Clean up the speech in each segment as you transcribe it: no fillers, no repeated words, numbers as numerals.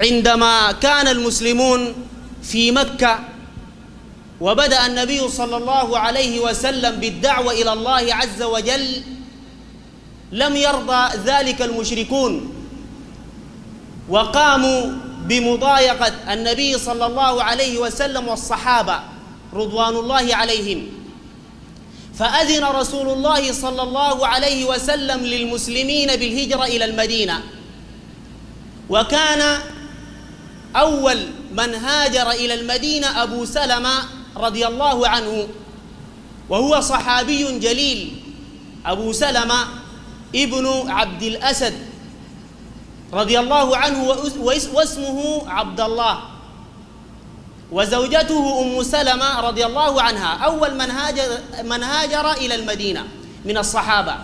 عندما كان المسلمون في مكة وبدأ النبي صلى الله عليه وسلم بالدعوة إلى الله عز وجل، لم يرضى ذلك المشركون وقاموا بمضايقة النبي صلى الله عليه وسلم والصحابة رضوان الله عليهم. فأذن رسول الله صلى الله عليه وسلم للمسلمين بالهجرة إلى المدينة، وكان أول من هاجر إلى المدينة أبو سلمة رضي الله عنه، وهو صحابي جليل. أبو سلمة ابن عبد الأسد رضي الله عنه، واسمه عبد الله، وزوجته أم سلمة رضي الله عنها أول من هاجر إلى المدينة من الصحابة،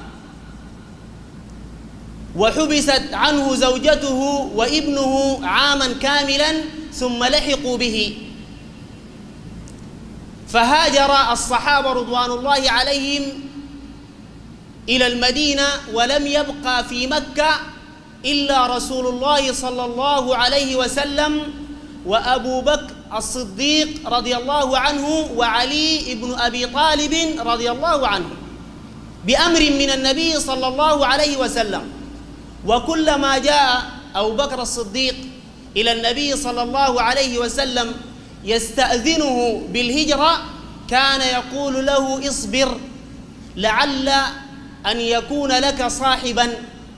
وحبست عنه زوجته وابنه عاما كاملا ثم لحقوا به. فهاجر الصحابة رضوان الله عليهم إلى المدينة، ولم يبقى في مكة إلا رسول الله صلى الله عليه وسلم وأبو بكر الصديق رضي الله عنه وعلي بن أبي طالب رضي الله عنه بأمر من النبي صلى الله عليه وسلم. وكلما جاء أبو بكر الصديق إلى النبي صلى الله عليه وسلم يستأذنه بالهجرة كان يقول له: اصبر لعل أن يكون لك صاحبا.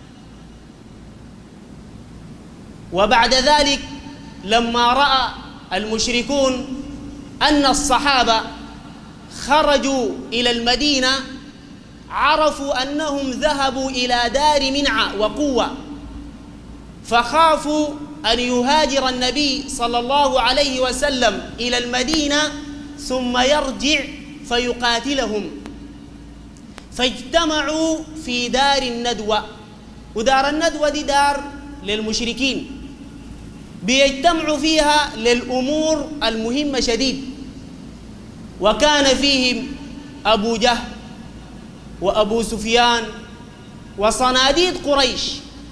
وبعد ذلك لما رأى المشركون أن الصحابة خرجوا إلى المدينة عرفوا أنهم ذهبوا إلى دار منعة وقوة، فخافوا أن يهاجر النبي صلى الله عليه وسلم إلى المدينة ثم يرجع فيقاتلهم، فاجتمعوا في دار الندوة. ودار الندوة دي دار للمشركين بيجتمعوا فيها للأمور المهمة شديد، وكان فيهم أبو جهل وأبو سفيان وصناديد قريش.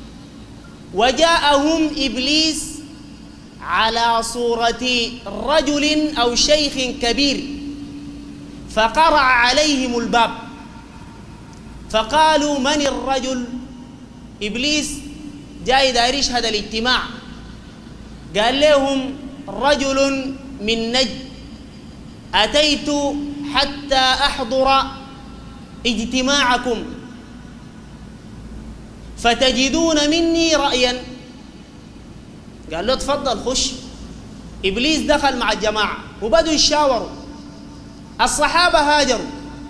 وجاءهم إبليس على صورة رجل أو شيخ كبير فقرع عليهم الباب، فقالوا: من الرجل؟ إبليس جاي داير يشهد الاجتماع. قال لهم: رجل من نجد أتيت حتى أحضر اجتماعكم فتجدون مني رأيا. قال له: تفضل خش. إبليس دخل مع الجماعة وبدوا يشاوروا. الصحابة هاجروا،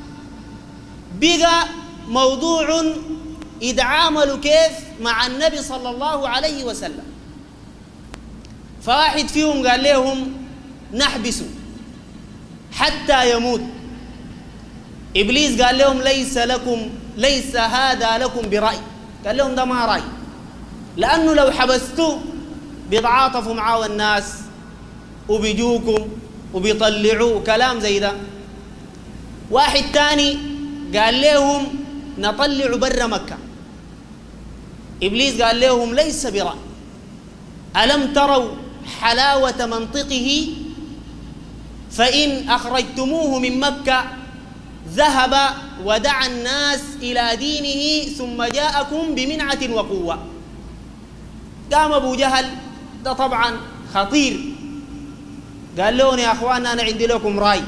بقى موضوع يتعاملوا كيف مع النبي صلى الله عليه وسلم. فواحد فيهم قال لهم: نحبسه حتى يموت. إبليس قال لهم: ليس هذا لكم برأي. قال لهم: ده ما رأي، لأنه لو حبستوه بيتعاطفوا معاه الناس وبيجوكم وبيطلعوه كلام زي ده. واحد تاني قال لهم: نطلعوا برا مكة. إبليس قال لهم: ليس برأي، ألم تروا حلاوة منطقه؟ فإن أخرجتموه من مكة ذهب ودعا الناس إلى دينه ثم جاءكم بمنعة وقوة. قام أبو جهل، ده طبعا خطير، قال لهم: يا أخوانا أنا عندي لكم رأي.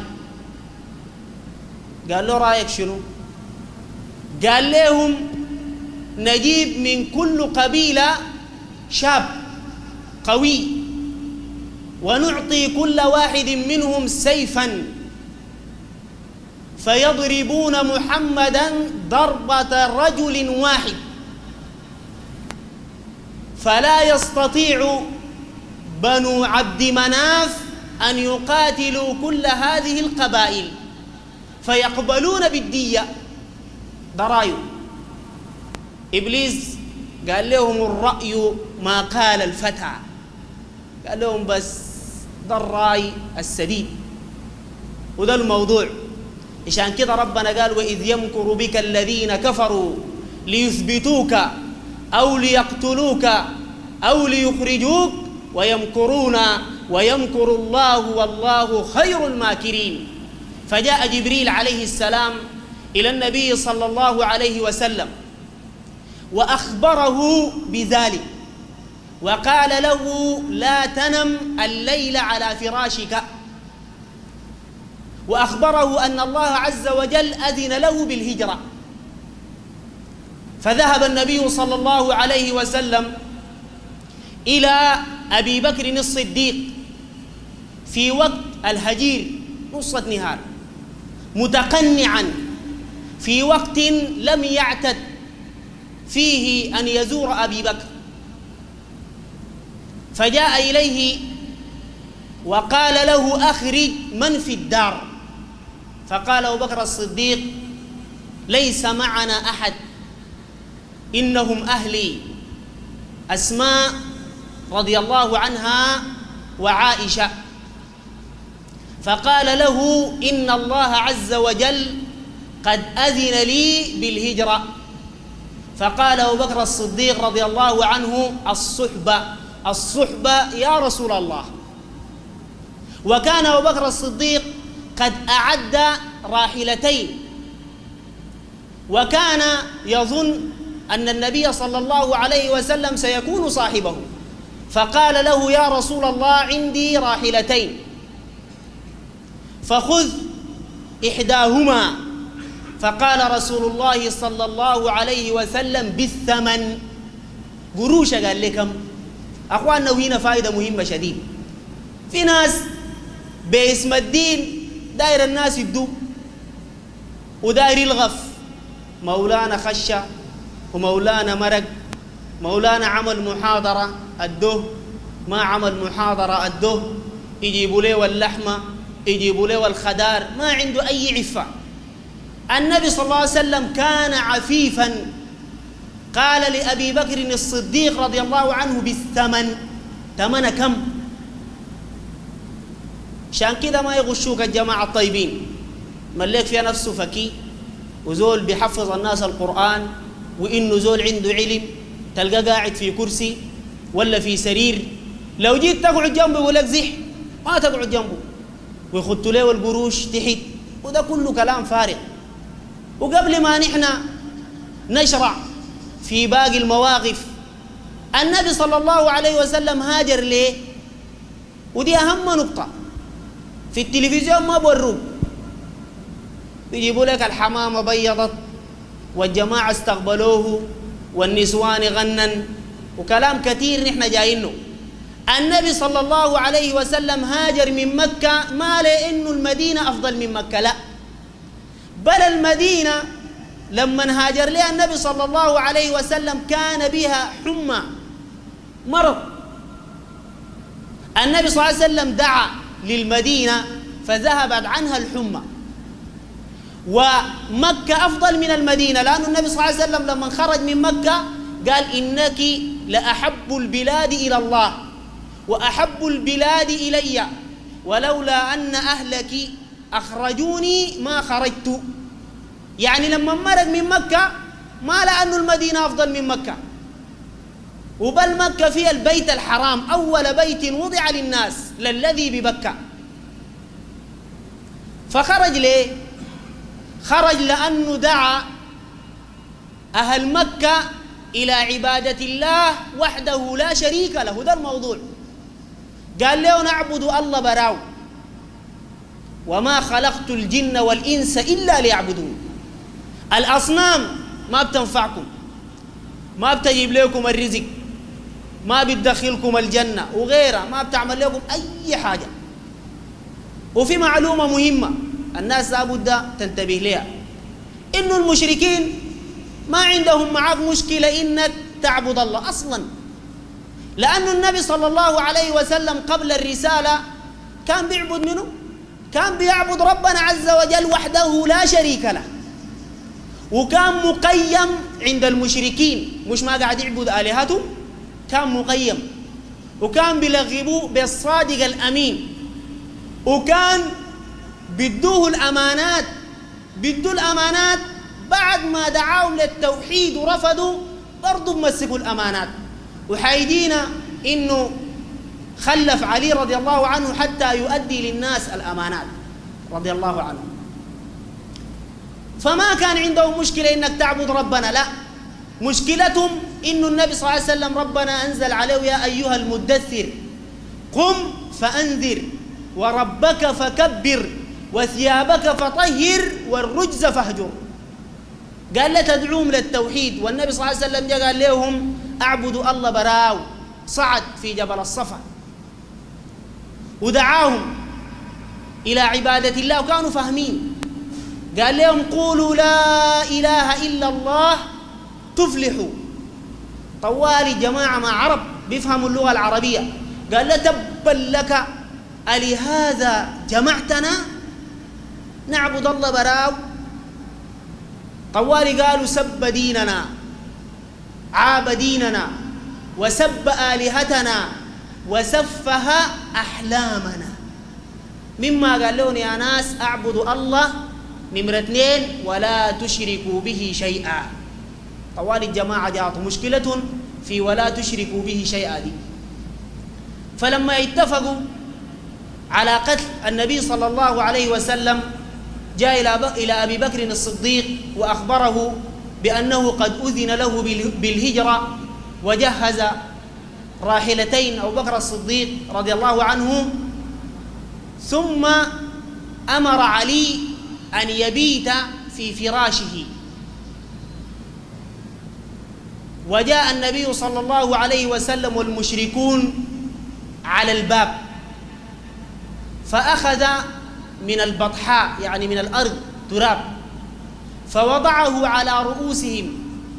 قال له: رأيك شنو؟ قال لهم: نجيب من كل قبيلة شاب قوي ونعطي كل واحد منهم سيفا فيضربون محمدا ضربة رجل واحد، فلا يستطيع بنو عبد مناف أن يقاتلوا كل هذه القبائل فيقبلون بالدية. ضرايو. إبليس قال لهم: الرأي ما قال الفتى. قال لهم: بس ده الرأي السديد وده الموضوع. عشان كده ربنا قال: وإذ يمكر بك الذين كفروا ليثبتوك أو ليقتلوك أو ليخرجوك ويمكرون ويمكر الله والله خير الماكرين. فجاء جبريل عليه السلام إلى النبي صلى الله عليه وسلم وأخبره بذلك وقال له لا تنم الليل على فراشك، وأخبره أن الله عز وجل أذن له بالهجرة. فذهب النبي صلى الله عليه وسلم إلى أبي بكر الصديق في وقت الهجير نصة نهار متقنعا في وقت لم يعتد فيه أن يزور أبي بكر، فجاء إليه وقال له أخرج من في الدار، فقال أبو بكر الصديق ليس معنا أحد إنهم أهلي، أسماء رضي الله عنها وعائشة. فقال له إن الله عز وجل قد أذن لي بالهجرة. فقال أبو بكر الصديق رضي الله عنه الصحبة يا رسول الله. وكان أبو بكر الصديق قد أعد راحلتين، وكان يظن أن النبي صلى الله عليه وسلم سيكون صاحبه، فقال له يا رسول الله عندي راحلتين فخذ إحداهما. فقال رسول الله صلى الله عليه وسلم بالثمن، قروش قال لكم. أخواننا هنا فائدة مهمة شديد. في ناس باسم الدين داير الناس يدو وداير الغف، مولانا خشة ومولانا مرق، مولانا عمل محاضرة أدوه، ما عمل محاضرة أدوه، يجيبوا له اللحمة يجيبوا له الخدار، ما عنده أي عفة. النبي صلى الله عليه وسلم كان عفيفا، قال لأبي بكر الصديق رضي الله عنه بالثمن. ثمن كم؟ عشان كده ما يغشوك الجماعة الطيبين، مليك فيها نفسه فكي وزول بيحفظ الناس القرآن وإنه زول عنده علم، تلقى قاعد في كرسي ولا في سرير، لو جيت تقعد جنبه يقول لك زح، ما تقعد جنبه ويخط له القروش تحت، وده كله كلام فارغ. وقبل ما نحن نشرع في باقي المواقف، النبي صلى الله عليه وسلم هاجر ليه؟ ودي أهم نقطة. في التلفزيون ما بوروك، بيجيبوا لك الحمامة بيضت والجماعة استقبلوه والنسوان غنن وكلام كثير نحن جايينه. النبي صلى الله عليه وسلم هاجر من مكة ما لأنه المدينة أفضل من مكة، لا، بل المدينة لما هاجر لها النبي صلى الله عليه وسلم كان بها حمى مرض. النبي صلى الله عليه وسلم دعا للمدينة فذهبت عنها الحمى، ومكة أفضل من المدينة، لأن النبي صلى الله عليه وسلم لما خرج من مكة قال إنك لأحب البلاد إلى الله وأحب البلاد إلي، ولولا أن أهلك أخرجوني ما خرجت. يعني لما مرق من مكة ما لأنه المدينة أفضل من مكة، وبل مكة فيها البيت الحرام، أول بيت وضع للناس للذي ببكة. فخرج ليه؟ خرج لأنه دعا أهل مكة إلى عبادة الله وحده لا شريك له، ده الموضوع. قال له نعبد الله براو، وما خلقت الجن والإنس إلا ليعبدون. الأصنام ما بتنفعكم، ما بتجيب لكم الرزق، ما بتدخلكم الجنة وغيرها، ما بتعمل لكم أي حاجة. وفي معلومة مهمة الناس لابد تنتبه لها، إنه المشركين ما عندهم معك مشكلة إنك تعبد الله أصلا، لأن النبي صلى الله عليه وسلم قبل الرسالة كان بيعبد منه، كان بيعبد ربنا عز وجل وحده لا شريك له، وكان مقيم عند المشركين، مش ما قاعد يعبد آلهتهم، كان مقيم، وكان بيلغبوه بالصادق الأمين، وكان بدوه الأمانات، بدوا الأمانات بعد ما دعاهم للتوحيد ورفضوا برضو مسكوا الأمانات. وحايدينا إنه خلف علي رضي الله عنه حتى يؤدي للناس الأمانات رضي الله عنه. فما كان عندهم مشكلة إنك تعبد ربنا، لا، مشكلتهم إنه النبي صلى الله عليه وسلم ربنا أنزل عليه يا أيها المدثر قم فأنذر وربك فكبر وثيابك فطهر والرجز فاهجر. قال لا تدعوهم للتوحيد، والنبي صلى الله عليه وسلم قال لهم اعبدوا الله براو، صعد في جبل الصفا ودعاهم إلى عبادة الله وكانوا فاهمين. قال لهم قولوا لا إله إلا الله تفلحوا. طوالي جماعة مع عرب بيفهموا اللغة العربية. قال لا تبا لك ألهذا جمعتنا نعبد الله براو. طوالي قالوا سب ديننا عاب ديننا وسب آلهتنا وسفه أحلامنا. مما قال لهم يا ناس أعبدوا الله، نمرة 2 ولا تشركوا به شيئا. طوال الجماعة جاءتهم مشكلة في ولا تشركوا به شيئا دي. فلما اتفقوا على قتل النبي صلى الله عليه وسلم جاء إلى أبي بكر الصديق وأخبره بأنه قد أذن له بالهجرة، وجهز راحلتين أبو بكر الصديق رضي الله عنه، ثم أمر علي أن يبيت في فراشه. وجاء النبي صلى الله عليه وسلم والمشركون على الباب، فأخذ من البطحاء يعني من الأرض تراب فوضعه على رؤوسهم،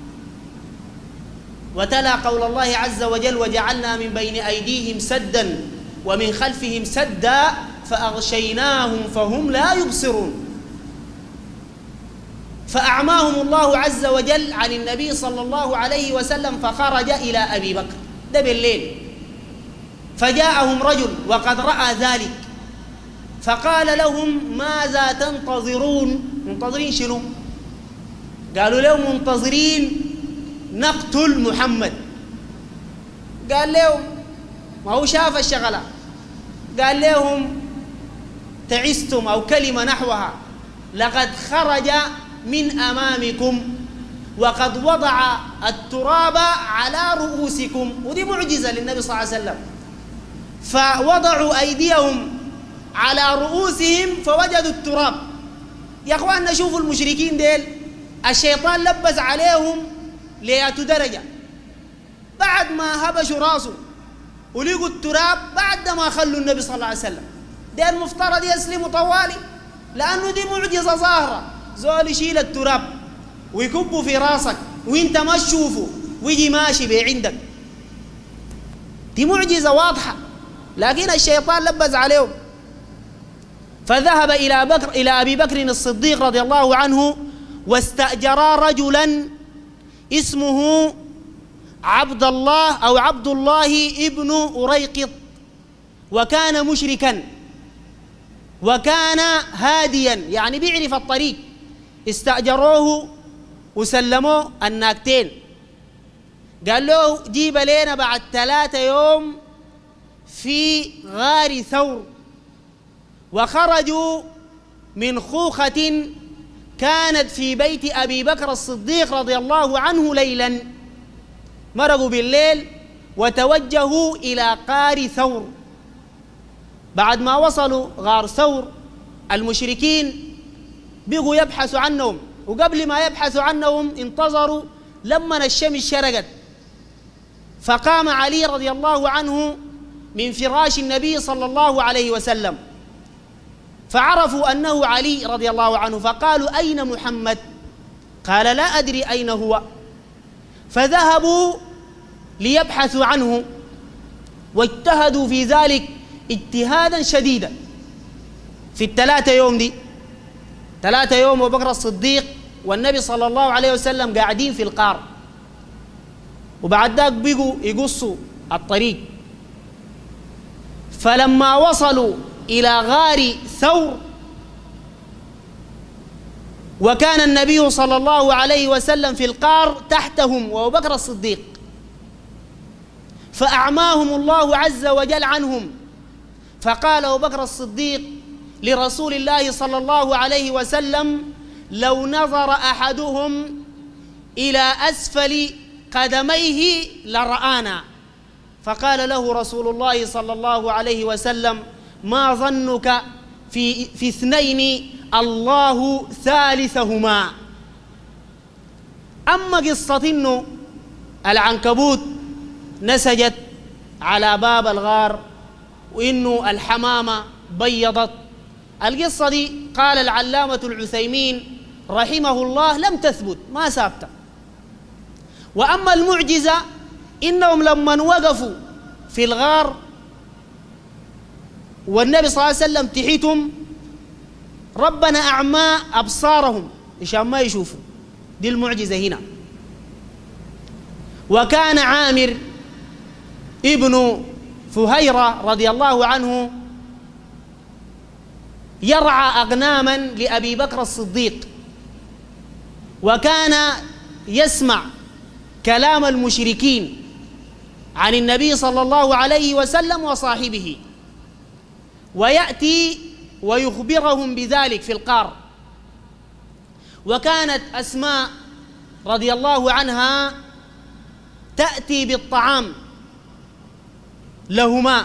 وتلا قول الله عز وجل وجعلنا من بين أيديهم سدا ومن خلفهم سدا فأغشيناهم فهم لا يبصرون. فأعماهم الله عز وجل عن النبي صلى الله عليه وسلم، فخرج إلى أبي بكر ده بالليل، فجاءهم رجل وقد رأى ذلك فقال لهم ماذا تنتظرون؟ منتظرين شنو؟ قالوا لهم منتظرين نقتل محمد. قال لهم ما هو شاف الشغلة، قال لهم تعستم أو كلمة نحوها لقد خرج من أمامكم وقد وضع التراب على رؤوسكم. ودي معجزة للنبي صلى الله عليه وسلم. فوضعوا أيديهم على رؤوسهم فوجدوا التراب. يا أخوان نشوفوا المشركين ديل الشيطان لبس عليهم لياتوا درجة، بعد ما هبشوا راسه ولقوا التراب بعد ما خلوا النبي صلى الله عليه وسلم. ده المفترض يسلموا طوالي، لأنه دي معجزة ظاهرة. زول يشيل التراب ويكبوا في راسك وانت ما تشوفه ويجي ماشي بي عندك، دي معجزة واضحة، لكن الشيطان لبس عليهم. فذهب إلى أبي بكر الصديق رضي الله عنه واستأجرا رجلا اسمه عبد الله أو عبد الله ابن أريقط، وكان مشركا وكان هاديا يعني بيعرف الطريق. استأجروه وسلموه الناقتين، قال له جيب لنا بعد 3 يوم في غار ثور. وخرجوا من خوخة كانت في بيت أبي بكر الصديق رضي الله عنه ليلا، مرقوا بالليل وتوجهوا إلى قار ثور. بعد ما وصلوا غار ثور المشركين بقوا يبحثوا عنهم، وقبل ما يبحثوا عنهم انتظروا لما الشمس شرقت، فقام علي رضي الله عنه من فراش النبي صلى الله عليه وسلم، فعرفوا أنه علي رضي الله عنه، فقالوا أين محمد؟ قال لا أدري أين هو. فذهبوا ليبحثوا عنه واجتهدوا في ذلك اجتهادا شديدا. في ال3 يوم دي 3 يوم أبو بكر الصديق والنبي صلى الله عليه وسلم قاعدين في القار، وبعد ذاك بقوا يقصوا الطريق. فلما وصلوا إلى غار ثور وكان النبي صلى الله عليه وسلم في القار تحتهم وأبو بكر الصديق، فأعماهم الله عز وجل عنهم. فقال أبو بكر الصديق لرسول الله صلى الله عليه وسلم: لو نظر أحدهم إلى أسفل قدميه لرآنا. فقال له رسول الله صلى الله عليه وسلم: ما ظنك في اثنين الله ثالثهما. أما قصة إنه العنكبوت نسجت على باب الغار وإنه الحمامة بيضت، القصة دي قال العلامة العثيمين رحمه الله لم تثبت، ما ثابتة. وأما المعجزة إنهم لما وقفوا في الغار والنبي صلى الله عليه وسلم تحيتهم، ربنا أعمى أبصارهم عشان ما يشوفوا، دي المعجزة هنا. وكان عامر ابن فهيرة رضي الله عنه يرعى أغناما لأبي بكر الصديق، وكان يسمع كلام المشركين عن النبي صلى الله عليه وسلم وصاحبه، ويأتي ويخبرهم بذلك في القار. وكانت أسماء رضي الله عنها تأتي بالطعام لهما،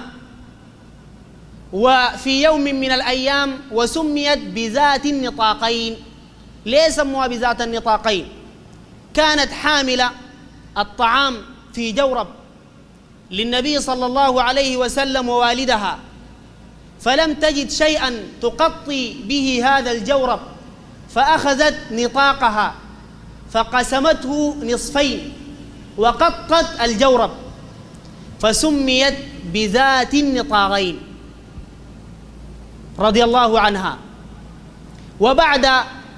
وفي يوم من الأيام وسميت بذات النطاقين. ليه سموها بذات النطاقين؟ كانت حاملة الطعام في جورب للنبي صلى الله عليه وسلم ووالدها، فلم تجد شيئا تغطي به هذا الجورب، فأخذت نطاقها فقسمته نصفين وقطت الجورب، فسميت بذات النطاقين رضي الله عنها. وبعد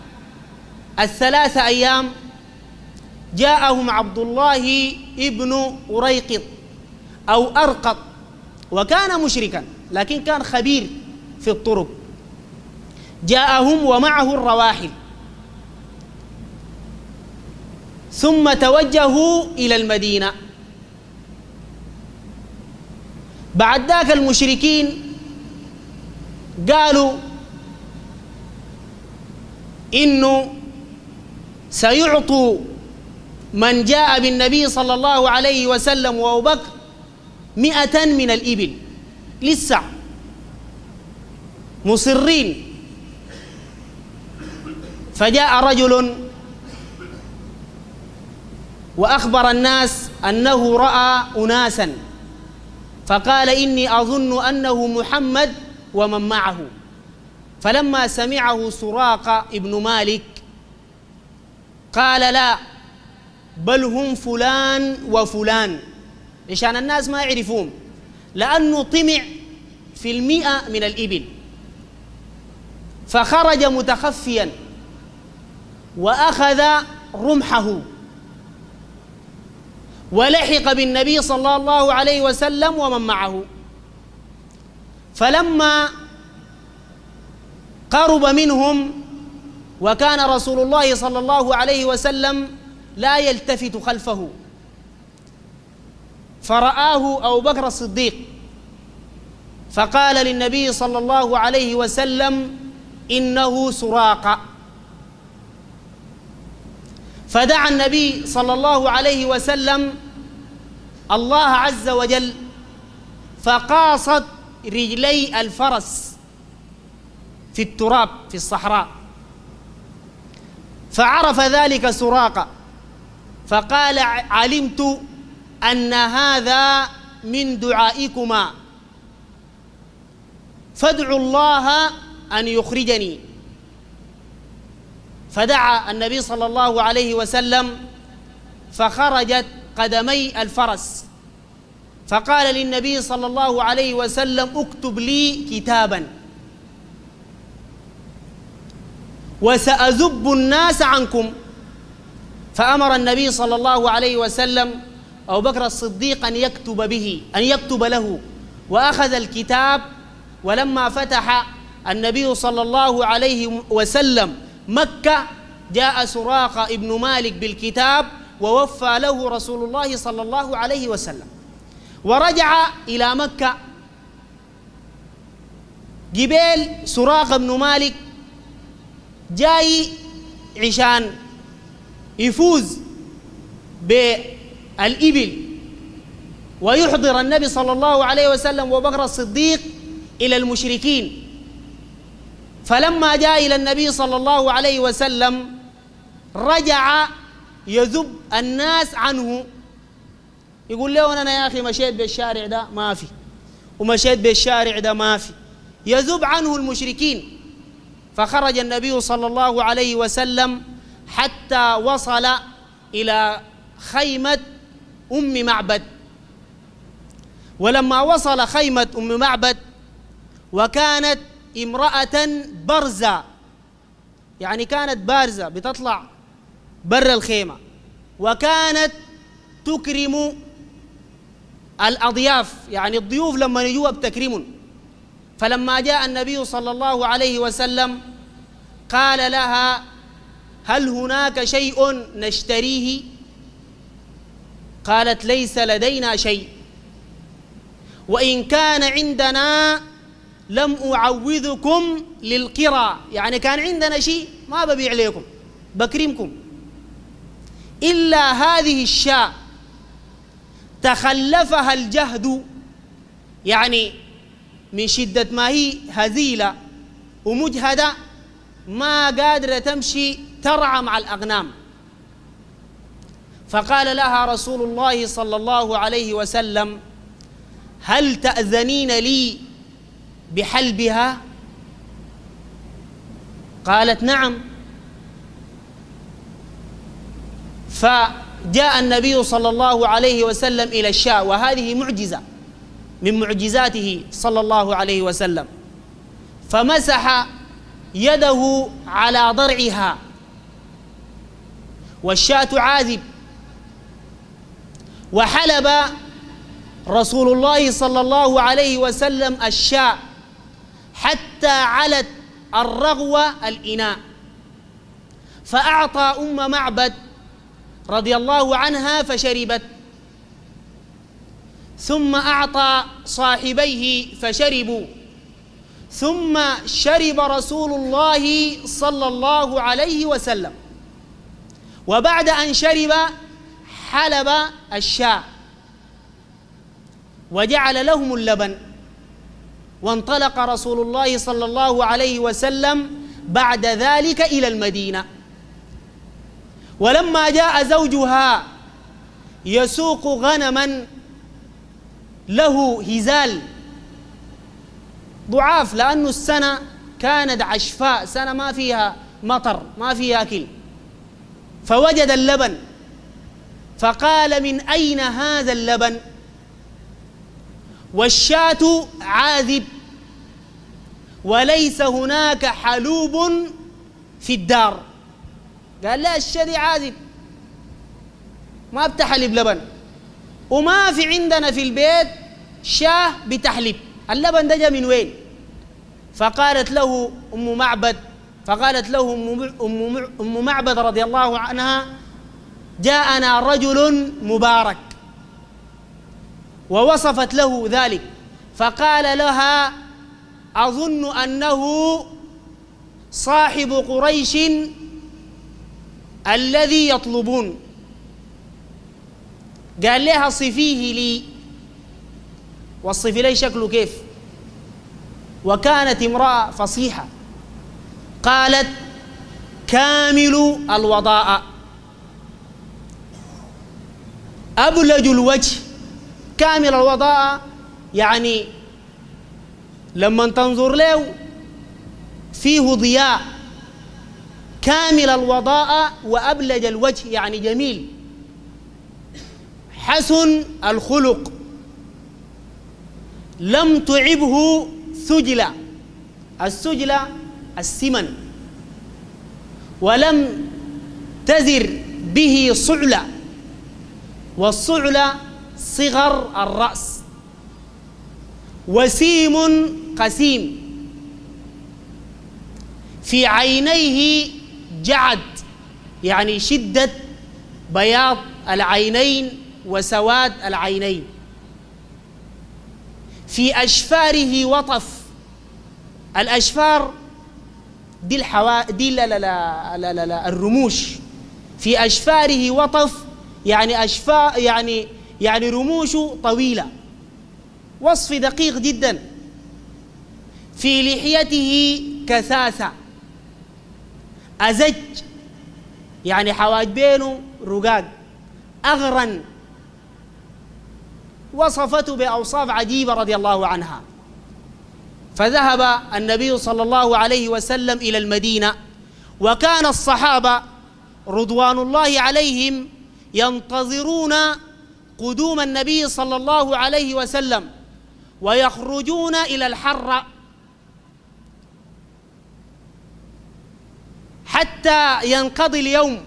3 أيام جاءهم عبد الله ابن أريقط أو أرقط، وكان مشركا لكن كان خبير في الطرق. جاءهم ومعه الرواحل، ثم توجهوا إلى المدينة. بعد ذاك المشركين قالوا إنه سيعطوا من جاء بالنبي صلى الله عليه وسلم وأبو بكر 100 من الإبل، لسه مصرين. فجاء رجل وأخبر الناس أنه رأى أناسا، فقال: إني أظن أنه محمد ومن معه. فلما سمعه سراقة ابن مالك قال: لا، بل هم فلان وفلان، عشان الناس ما يعرفون، لأنه طمع في 100 من الإبل. فخرج متخفيا وأخذ رمحه ولحق بالنبي صلى الله عليه وسلم ومن معه. فلما قرب منهم وكان رسول الله صلى الله عليه وسلم لا يلتفت خلفه، فرآه أبو بكر الصديق فقال للنبي صلى الله عليه وسلم: إنه سراقة. فدعا النبي صلى الله عليه وسلم الله عز وجل، فقاصت رجلي الفرس في التراب في الصحراء، فعرف ذلك سراقة، فقال: علمت أن هذا من دعائكما، فادعوا الله أن يخرجني. فدعا النبي صلى الله عليه وسلم فخرجت قدمي الفرس، فقال للنبي صلى الله عليه وسلم: اكتب لي كتابا وسأذب الناس عنكم. فأمر النبي صلى الله عليه وسلم أبو بكر الصديق أن يكتب له، وأخذ الكتاب. ولما فتح النبي صلى الله عليه وسلم مكة جاء سراقة ابن مالك بالكتاب ووفى له رسول الله صلى الله عليه وسلم. ورجع إلى مكة. جبال سراقة بن مالك جاي عشان يفوز بالإبل ويحضر النبي صلى الله عليه وسلم وبكر الصديق إلى المشركين. فلما جاء إلى النبي صلى الله عليه وسلم رجع يذب الناس عنه، يقول له أنا يا أخي مشيت بالشارع ده ما في، ومشيت بالشارع ده ما في، يذب عنه المشركين. فخرج النبي صلى الله عليه وسلم حتى وصل إلى خيمة أم معبد. ولما وصل خيمة أم معبد وكانت امرأة برزة، يعني كانت بارزة بتطلع بر الخيمة، وكانت تكرم الأضياف، يعني الضيوف لما يجوا بتكرمهم. فلما جاء النبي صلى الله عليه وسلم قال لها: هل هناك شيء نشتريه؟ قالت: ليس لدينا شيء، وإن كان عندنا لم أعوذكم للقرى، يعني كان عندنا شيء ما ببيع لكم، بكرمكم، إلا هذه الشاة تخلفها الجهد، يعني من شدة ما هي هزيلة ومجهدة ما قادرة تمشي ترعى مع الأغنام. فقال لها رسول الله صلى الله عليه وسلم: هل تأذنين لي بحلبها؟ قالت: نعم. فجاء النبي صلى الله عليه وسلم إلى الشاة، وهذه معجزة من معجزاته صلى الله عليه وسلم، فمسح يده على ضرعها، والشاة عاذب، وحلب رسول الله صلى الله عليه وسلم الشاة حتى علت الرغوة الإناء، فأعطى أم معبد رضي الله عنها فشربت، ثم أعطى صاحبيه فشربوا، ثم شرب رسول الله صلى الله عليه وسلم، وبعد أن شرب حلب الشاة وجعل لهم اللبن، وانطلق رسول الله صلى الله عليه وسلم بعد ذلك إلى المدينة. ولما جاء زوجها يسوق غنما له هزال ضعاف، لأنه السنة كانت عشفاء، سنة ما فيها مطر ما فيها أكل، فوجد اللبن فقال: من أين هذا اللبن؟ والشاة عاذب وليس هناك حلوب في الدار. قال: لا، الشاة عاذب ما بتحلب لبن، وما في عندنا في البيت شاه بتحلب، اللبن ده جا من وين؟ فقالت له أم معبد رضي الله عنها: جاءنا رجل مبارك، ووصفت له ذلك، فقال لها: أظن أنه صاحب قريش الذي يطلبون. قال لها: صفيه لي. والصف لي شكله كيف؟ وكانت امرأة فصيحة، قالت: كامل الوضاء، أبلج الوجه. كامل الوضاء يعني لما تنظر له فيه ضياء، كامل الوضاء وأبلج الوجه يعني جميل، حسن الخلق، لم تعبه ثجلة، السجلة السمن، ولم تزر به صعلة، والصعلة صغر الرأس، وسيم قسيم، في عينيه جعد يعني شدة بياض العينين وسواد العينين، في أشفاره وطف. الأشفار دي دي لا الرموش. في أشفاره وطف يعني أشفار يعني رموشه طويلة، وصف دقيق جدا. في لحيته كثاثة، أزج يعني حواجبينه رقاق، أغرن. وصفته بأوصاف عجيبة رضي الله عنها. فذهب النبي صلى الله عليه وسلم إلى المدينة، وكان الصحابة رضوان الله عليهم ينتظرون قدوم النبي صلى الله عليه وسلم ويخرجون إلى الحرة حتى ينقضي اليوم،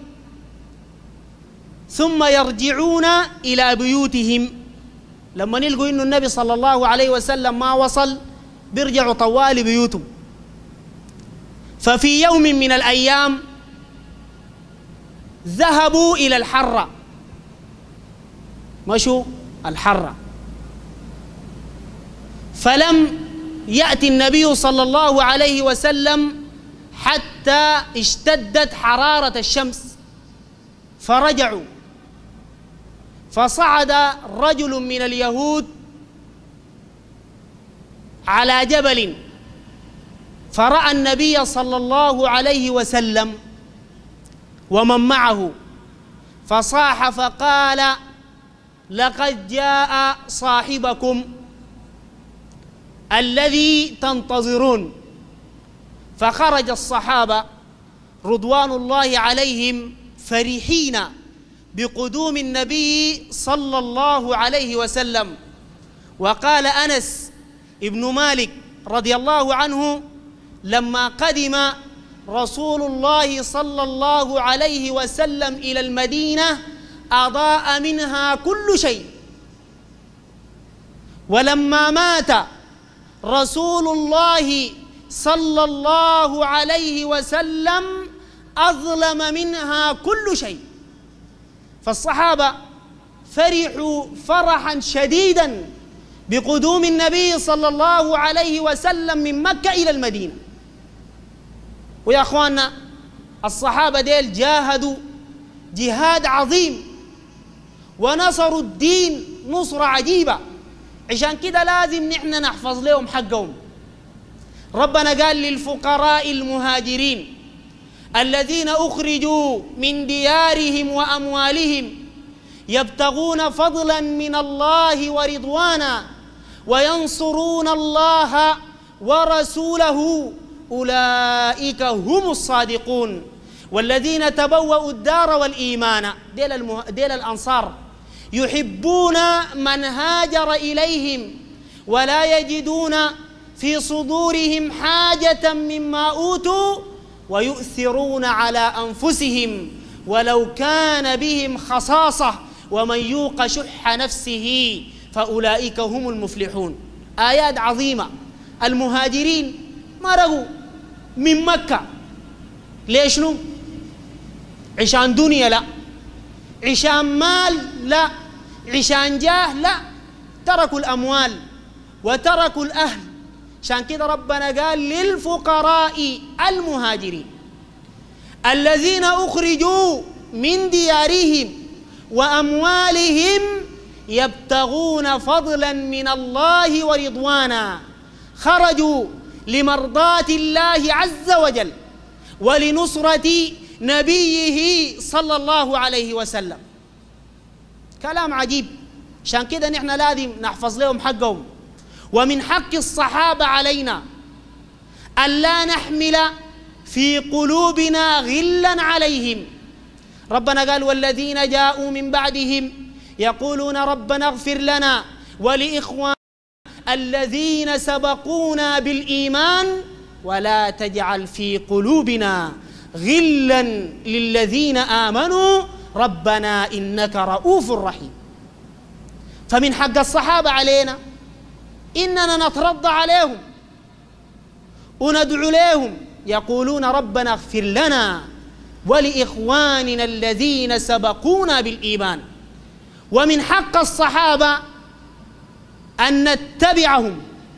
ثم يرجعون إلى بيوتهم. لما نلقوا إنه النبي صلى الله عليه وسلم ما وصل بيرجعوا طوال بيوتهم. ففي يوم من الأيام ذهبوا إلى الحرة، مشوا الحرة، فلم يأتي النبي صلى الله عليه وسلم حتى اشتدت حرارة الشمس، فرجعوا. فصعد رجل من اليهود على جبل فرأى النبي صلى الله عليه وسلم ومن معه، فصاح فقال: لقد جاء صاحبكم الذي تنتظرون. فخرج الصحابة رضوان الله عليهم فرحين بقدوم النبي صلى الله عليه وسلم. وقال أنس ابن مالك رضي الله عنه: لما قدم رسول الله صلى الله عليه وسلم إلى المدينة أضاء منها كل شيء، ولما مات رسول الله صلى الله عليه وسلم أظلم منها كل شيء. فالصحابة فرحوا فرحا شديدا بقدوم النبي صلى الله عليه وسلم من مكة إلى المدينة. ويا أخواننا، الصحابة ديل جاهدوا جهاد عظيم ونصروا الدين نصرة عجيبة، عشان كده لازم نحن نحفظ لهم حقهم. ربنا قال: للفقراء المهاجرين الذين أخرجوا من ديارهم وأموالهم يبتغون فضلا من الله ورضوانا وينصرون الله ورسوله أولئك هم الصادقون والذين تبوأوا الدار والإيمان. ديل الأنصار يحبون من هاجر إليهم ولا يجدون في صدورهم حاجة مما أوتوا ويؤثرون على أنفسهم ولو كان بهم خصاصة ومن يوق شح نفسه فأولئك هم المفلحون. آيات عظيمة. المهاجرين مرقوا من مكة ليش؟ عشان دنيا؟ لا. عشان مال؟ لا. عشان جاه؟ لا. تركوا الأموال وتركوا الأهل. عشان كده ربنا قال: للفقراء المهاجرين الذين أخرجوا من ديارهم وأموالهم يبتغون فضلا من الله ورضوانا، خرجوا لمرضاة الله عز وجل ولنصرة نبيه صلى الله عليه وسلم. كلام عجيب. عشان كده نحن لازم نحفظ لهم حقهم. ومن حق الصحابة علينا ألا نحمل في قلوبنا غلا عليهم. ربنا قال: والذين جاءوا من بعدهم يقولون ربنا اغفر لنا ولإخواننا الذين سبقونا بالإيمان ولا تجعل في قلوبنا غلا للذين آمنوا ربنا إنك رؤوف رحيم. فمن حق الصحابة علينا إننا نترضى عليهم وندعو لهم. يقولون ربنا اغفر لنا ولإخواننا الذين سبقونا بالإيمان. ومن حق الصحابة أن نتبعهم،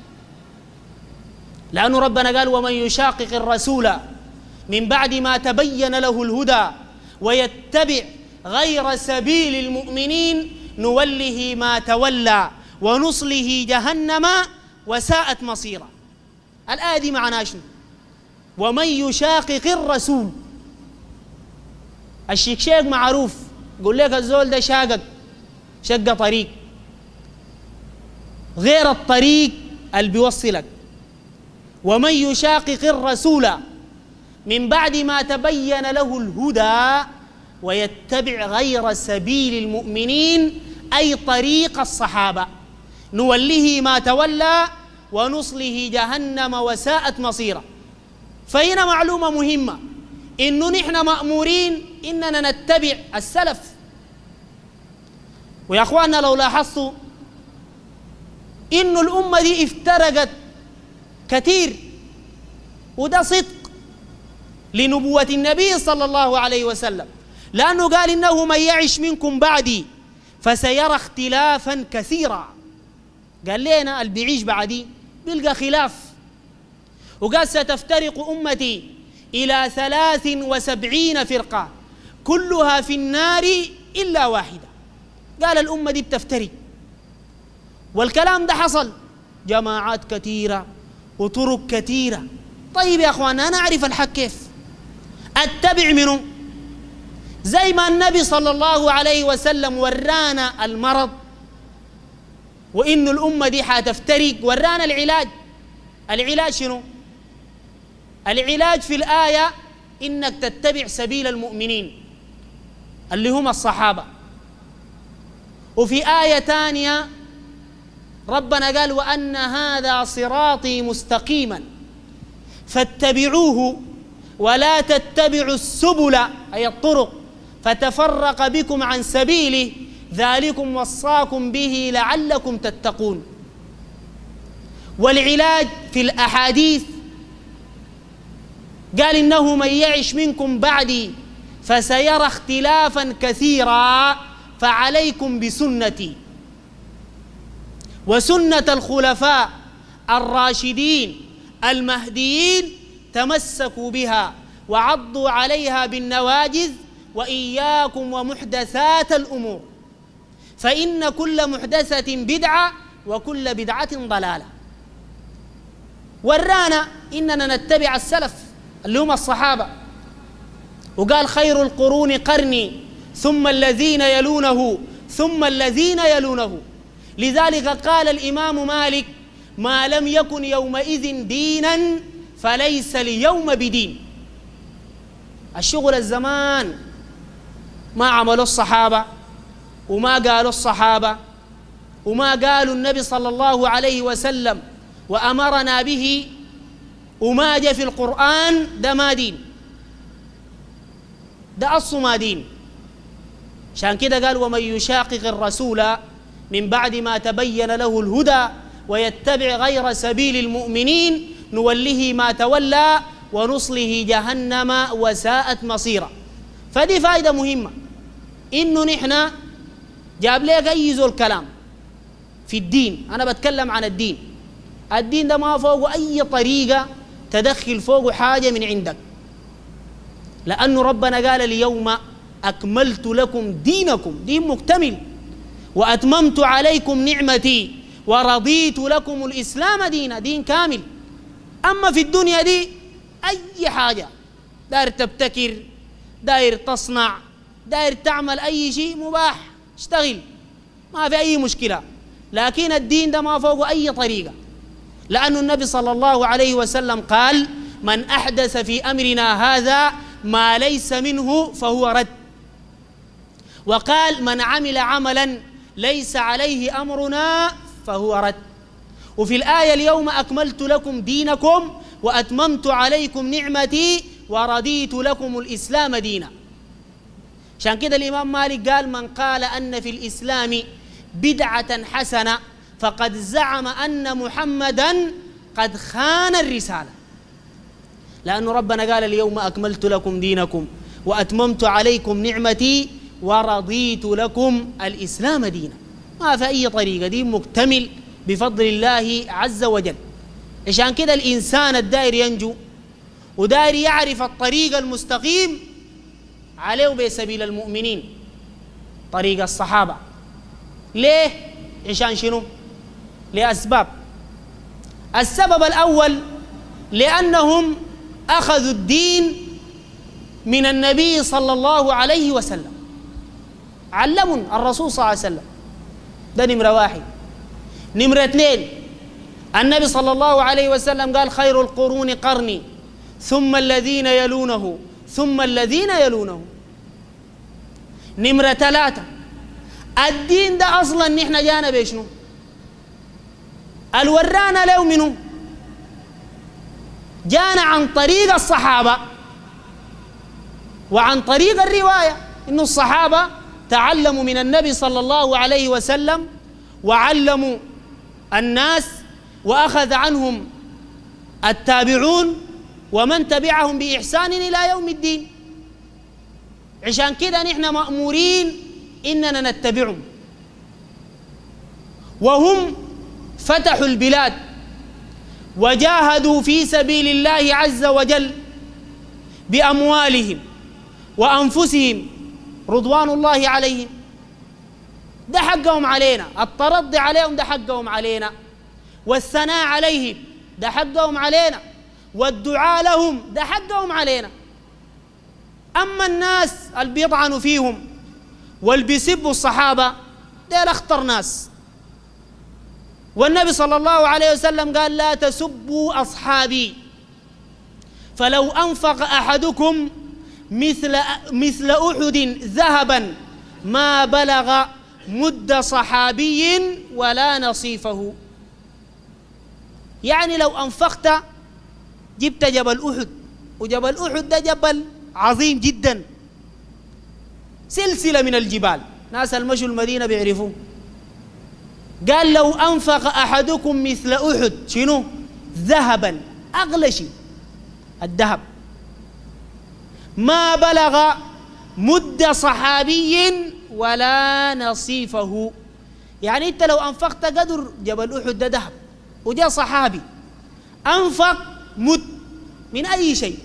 لأن ربنا قال ومن يشاقق الرسول من بعد ما تبين له الهدى ويتبع غير سبيل المؤمنين نوله ما تولى ونصله جهنم وساءت مصيرا. الآية دي معناها شنو؟ ومن يشاقق الرسول، الشيك معروف، يقول لك الزول ده شق طريق غير الطريق اللي بيوصلك. ومن يشاقق الرسول من بعد ما تبين له الهدى ويتبع غير سبيل المؤمنين أي طريق الصحابة نوله ما تولى ونصله جهنم وساءت مصيرا. فهنا معلومة مهمة، إنه نحن مأمورين إننا نتبع السلف. ويا أخواننا لو لاحظتوا إنه الأمة دي افترقت كثير، وده صدق لنبوة النبي صلى الله عليه وسلم، لأنه قال إنه من يعش منكم بعدي فسيرى اختلافا كثيرا. قال لنا اللي بيعيش بعدي بيلقى خلاف، وقال ستفترق أمتي إلى 73 فرقة كلها في النار إلا واحدة. قال الأمة دي بتفترق، والكلام ده حصل، جماعات كثيرة وطرق كثيرة. طيب يا أخوانا أنا أعرف الحق كيف؟ أتبع منه زي ما النبي صلى الله عليه وسلم ورانا المرض وإنه الأمة دي حتفترق، ورانا العلاج. العلاج شنو؟ العلاج في الآية إنك تتبع سبيل المؤمنين اللي هم الصحابة. وفي آية تانية ربنا قال وأن هذا صراطي مستقيما فاتبعوه ولا تتبعوا السبل أي الطرق فتفرق بكم عن سبيله ذلكم وصاكم به لعلكم تتقون. والعلاج في الأحاديث قال إنه من يعش منكم بعدي فسيرى اختلافا كثيرا فعليكم بسنتي وسنة الخلفاء الراشدين المهديين تمسكوا بها وعضوا عليها بالنواجذ وإياكم ومحدثات الأمور فإن كل محدثة بدعة وكل بدعة ضلالة. ورانا إننا نتبع السلف اللي هم الصحابة، وقال خير القرون قرني ثم الذين يلونه ثم الذين يلونه. لذلك قال الإمام مالك ما لم يكن يومئذ دينا فليس اليوم بدين. الشغل الزمان ما عملوا الصحابة وما قالوا الصحابة وما قالوا النبي صلى الله عليه وسلم وأمرنا به وما جاء في القرآن، ده ما دين، ده أصل ما دين. عشان كده قال ومن يشاقق الرسول من بعد ما تبين له الهدى ويتبع غير سبيل المؤمنين نوله ما تولى ونصله جهنم وساءت مصيرا. فدي فائدة مهمة، إنه نحن جاب لك أي زول كلام في الدين. أنا بتكلم عن الدين، الدين ده ما فوقه أي طريقة تدخل فوقه حاجة من عندك، لأنه ربنا قال اليوم أكملت لكم دينكم، دين مكتمل، وأتممت عليكم نعمتي ورضيت لكم الإسلام دينا، دين كامل. أما في الدنيا دي أي حاجة داير تبتكر، داير تصنع، داير تعمل أي شيء مباح، اشتغل ما في أي مشكلة. لكن الدين ده ما فوق أي طريقة، لأن النبي صلى الله عليه وسلم قال من أحدث في أمرنا هذا ما ليس منه فهو رد، وقال من عمل عملا ليس عليه أمرنا فهو رد. وفي الآية اليوم أكملت لكم دينكم وأتممت عليكم نعمتي ورضيت لكم الإسلام دينا. عشان كده الإمام مالك قال من قال أن في الإسلام بدعة حسنة فقد زعم أن محمدا قد خان الرسالة، لأن ربنا قال اليوم أكملت لكم دينكم وأتممت عليكم نعمتي ورضيت لكم الإسلام دينا. ما في أي طريقة، دين مكتمل، بفضل الله عز وجل. عشان كده الإنسان الدائر ينجو ودائر يعرف الطريق المستقيم عليه بسبيل المؤمنين، طريق الصحابة. ليه؟ عشان شنو؟ لأسباب. السبب الأول لأنهم أخذوا الدين من النبي صلى الله عليه وسلم، علمهم الرسول صلى الله عليه وسلم. ده نمرة واحد. نمرة اثنين، النبي صلى الله عليه وسلم قال خير القرون قرني ثم الذين يلونه ثم الذين يلونه. نمرة ثلاثة، الدين ده أصلا نحن جانا بيشنو؟ الورانا له منه جانا عن طريق الصحابة وعن طريق الرواية، إنه الصحابة تعلموا من النبي صلى الله عليه وسلم وعلموا الناس، وأخذ عنهم التابعون ومن تبعهم بإحسان إلى يوم الدين. عشان كده نحن مأمورين إننا نتبعهم. وهم فتحوا البلاد وجاهدوا في سبيل الله عز وجل بأموالهم وأنفسهم رضوان الله عليهم. ده حقهم علينا، الترضي عليهم ده حقهم علينا، والثناء عليهم ده حقهم علينا، والدعاء لهم ده حقهم علينا. أما الناس اللي بيطعنوا فيهم واللي بيسبوا الصحابة ده أخطر ناس. والنبي صلى الله عليه وسلم قال لا تسبوا أصحابي فلو أنفق أحدكم مثل أحد ذهبا ما بلغ مد صحابي ولا نصيفه. يعني لو أنفقت، جبت جبل أحد، وجبل أحد ده جبل عظيم جدا، سلسلة من الجبال، ناس المشوا المدينة بيعرفوه. قال لو أنفق أحدكم مثل أحد، شنو؟ ذهبا، أغلى شيء الذهب، ما بلغ مد صحابي ولا نصيفه. يعني أنت لو أنفقت قدر جبل أحد ده ذهب، وجاء صحابي أنفق مد من أي شيء،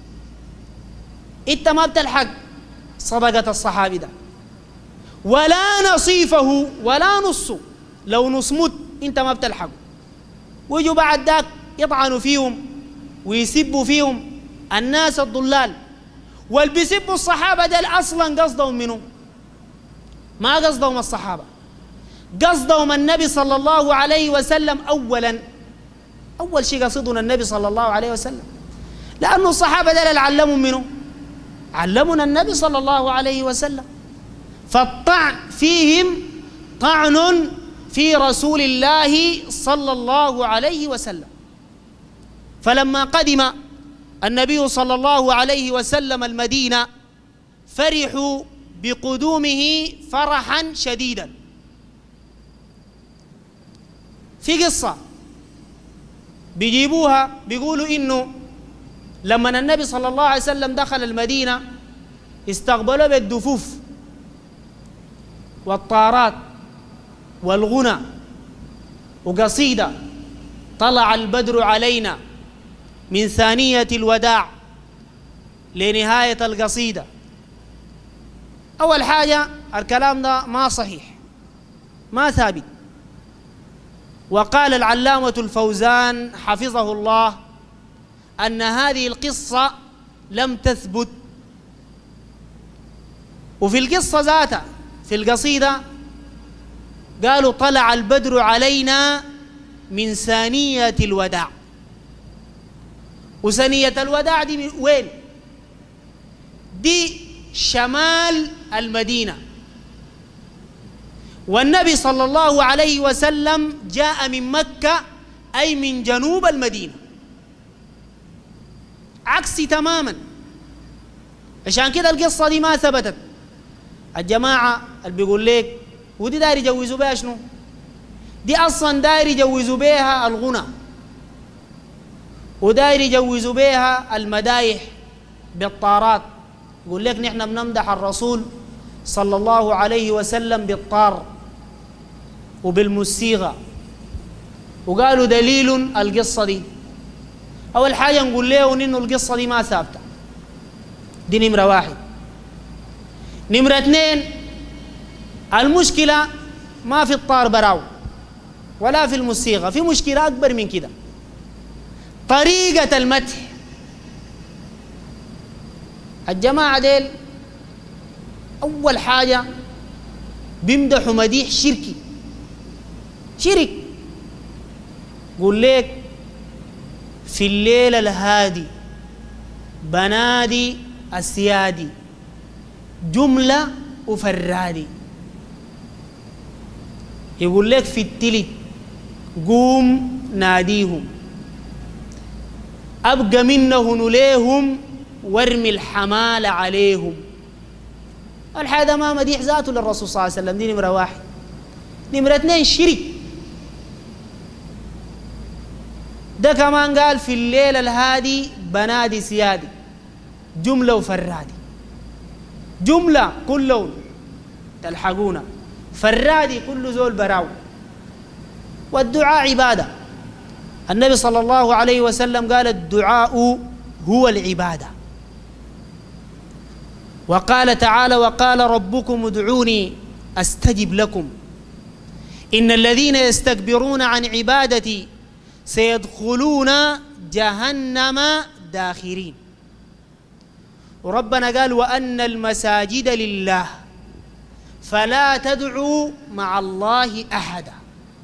أنت ما بتلحق صدقة الصحابي ده، ولا نصيفه ولا نصه، لو نص مد أنت ما بتلحقه. ويجوا بعد ذاك يطعنوا فيهم ويسبوا فيهم الناس الضلال. واللي بيسبوا الصحابة ده أصلا قصدهم منه، ما قصدهم الصحابة، قصدهم النبي صلى الله عليه وسلم. أول شيء قصدنا النبي صلى الله عليه وسلم، لأنه الصحابة ده اللي علمهم منه، علمنا النبي صلى الله عليه وسلم. فالطعن فيهم طعن في رسول الله صلى الله عليه وسلم. فلما قدم النبي صلى الله عليه وسلم المدينة فرحوا بقدومه فرحا شديدا. في قصة بيجيبوها بيقولوا إنه لما النبي صلى الله عليه وسلم دخل المدينة استقبلوا بالدفوف والطارات والغنى وقصيدة طلع البدر علينا من ثانية الوداع لنهاية القصيدة. أول حاجة الكلام ده ما صحيح، ما ثابت. وقال العلامة الفوزان حفظه الله أن هذه القصة لم تثبت. وفي القصة ذاتها في القصيدة قالوا طلع البدر علينا من ثانية الوداع. وثانية الوداع دي وين؟ دي شمال المدينة، والنبي صلى الله عليه وسلم جاء من مكة أي من جنوب المدينة، عكسي تماما. عشان كده القصة دي ما ثبتت. الجماعة اللي بيقول لك ودي داير يجوزوا بها شنو؟ دي أصلا داير يجوزوا بها الغنى، وداير يجوزوا بها المدايح بالطارات. يقول لك نحن بنمدح الرسول صلى الله عليه وسلم بالطار وبالموسيقى وقالوا دليل القصة دي. أول حاجة نقول له إنه القصة دي ما ثابتة، دي نمرة واحد. نمرة اثنين، المشكلة ما في الطار براو ولا في الموسيقى، في مشكلة أكبر من كده، طريقة المدح. الجماعة ديل أول حاجة بيمدحوا مديح شركي، شرك. قول لك في الليل الهادي بنادي السيادي جملة وفرادي. يقول لك في التلت قوم ناديهم، أبقى منه نليهم وارمي الحمال عليهم. الحاجة ما مديح ذاته للرسول صلى الله عليه وسلم، دي نمرة واحد. نمرة اثنين شرك. ده كمان قال في الليل الهادي بنادي سيادي جملة وفرادي. جملة كل لون تلحقونا، فرادي كل زول براو. والدعاء عبادة. النبي صلى الله عليه وسلم قال الدعاء هو العبادة. وقال تعالى وقال ربكم ادعوني أستجب لكم إن الذين يستكبرون عن عبادتي سيدخلون جهنم داخرين. وربنا قال وأن المساجد لله فلا تدعوا مع الله أحدا.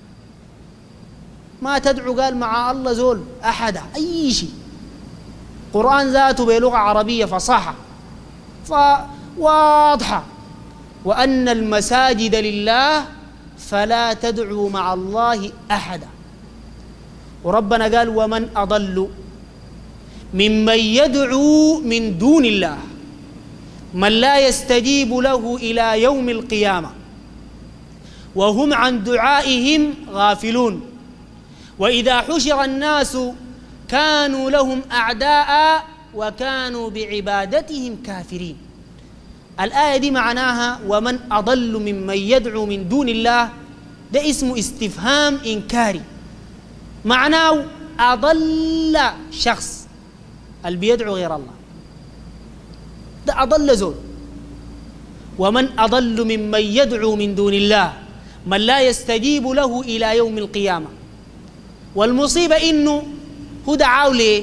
ما تدعو قال مع الله زول أحدا أي شيء. قرآن ذاته بلغة عربية فصاحة فواضحة. وأن المساجد لله فلا تدعوا مع الله أحدا. وربنا قال ومن أضل ممن يدعو من دون الله من لا يستجيب له إلى يوم القيامة وهم عن دعائهم غافلون وإذا حشر الناس كانوا لهم أعداء وكانوا بعبادتهم كافرين. الآية دي معناها ومن أضل ممن يدعو من دون الله، ده اسمه استفهام إنكاري، معناه أضل شخص اللي بيدعو غير الله، ده أضل زول. ومن أضل ممن يدعو من دون الله من لا يستجيب له إلى يوم القيامة. والمصيبة إنه هو دعاو ليه؟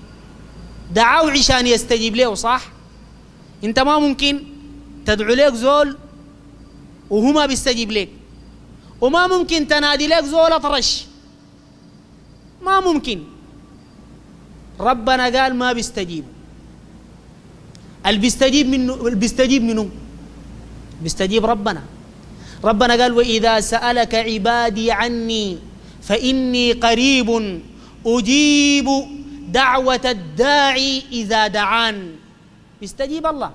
دعاو عشان يستجيب له، صح؟ انت ما ممكن تدعو لك زول وهو ما بيستجيب لك، وما ممكن تنادي لك زول اطرش، ما ممكن. ربنا قال ما بيستجيب. اللي بيستجيب منه بيستجيب ربنا. ربنا قال وإذا سألك عبادي عني فإني قريب أجيب دعوة الداعي إذا دعان. بيستجيب الله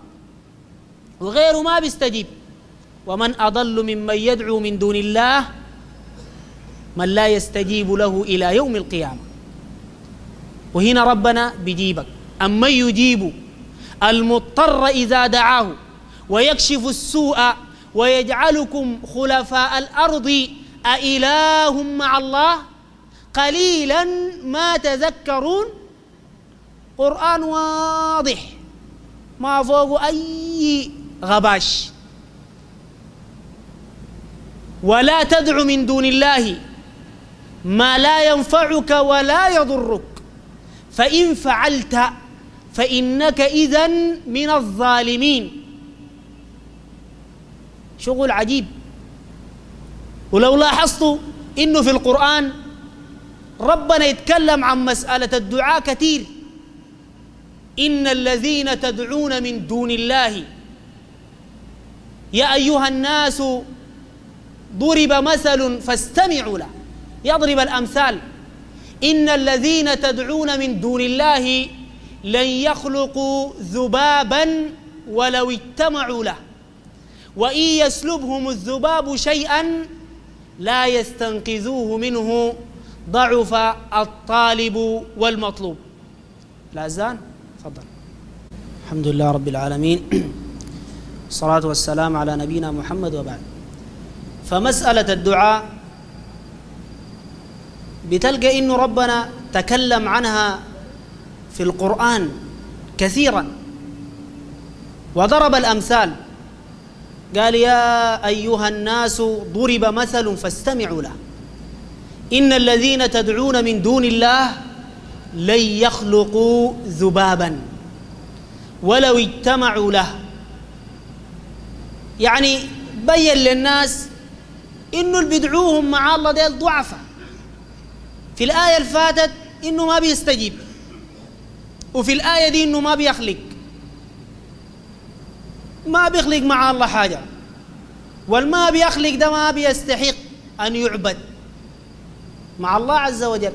وغيره ما بيستجيب. ومن أضل ممن يدعو من دون الله من لا يستجيب له إلى يوم القيامة. وهنا ربنا بيجيبك. أمن يجيب المضطر إذا دعاه ويكشف السوء ويجعلكم خلفاء الأرض أإله مع الله قليلا ما تذكرون. قرآن واضح ما فوق أي غباش. ولا تدع من دون الله ما لا ينفعك ولا يضرك فإن فعلت فإنك إذن من الظالمين. شغل عجيب. ولو لاحظتوا إنه في القرآن ربنا يتكلم عن مسألة الدعاء كثير. إن الذين تدعون من دون الله يا أيها الناس ضرب مثل فاستمعوا له. يضرب الأمثال. إن الذين تدعون من دون الله لن يخلقوا ذبابا ولو اجتمعوا له وإن يسلبهم الذباب شيئا لا يستنقذوه منه ضعف الطالب والمطلوب. الأذان تفضل. الحمد لله رب العالمين الصلاة والسلام على نبينا محمد وبعد. فمسألة الدعاء بتلقى إنه ربنا تكلم عنها في القرآن كثيرا وضرب الأمثال. قال يا أيها الناس ضرب مثل فاستمعوا له إن الذين تدعون من دون الله لن يخلقوا ذبابا ولو اجتمعوا له. يعني بين للناس إنه اللي بيدعوهم مع الله ديل ضعفة. في الآية اللي فاتت إنه ما بيستجيب، وفي الآية دي إنه ما بيخلق مع الله حاجة، والما بيخلق ده ما بيستحق أن يعبد مع الله عز وجل.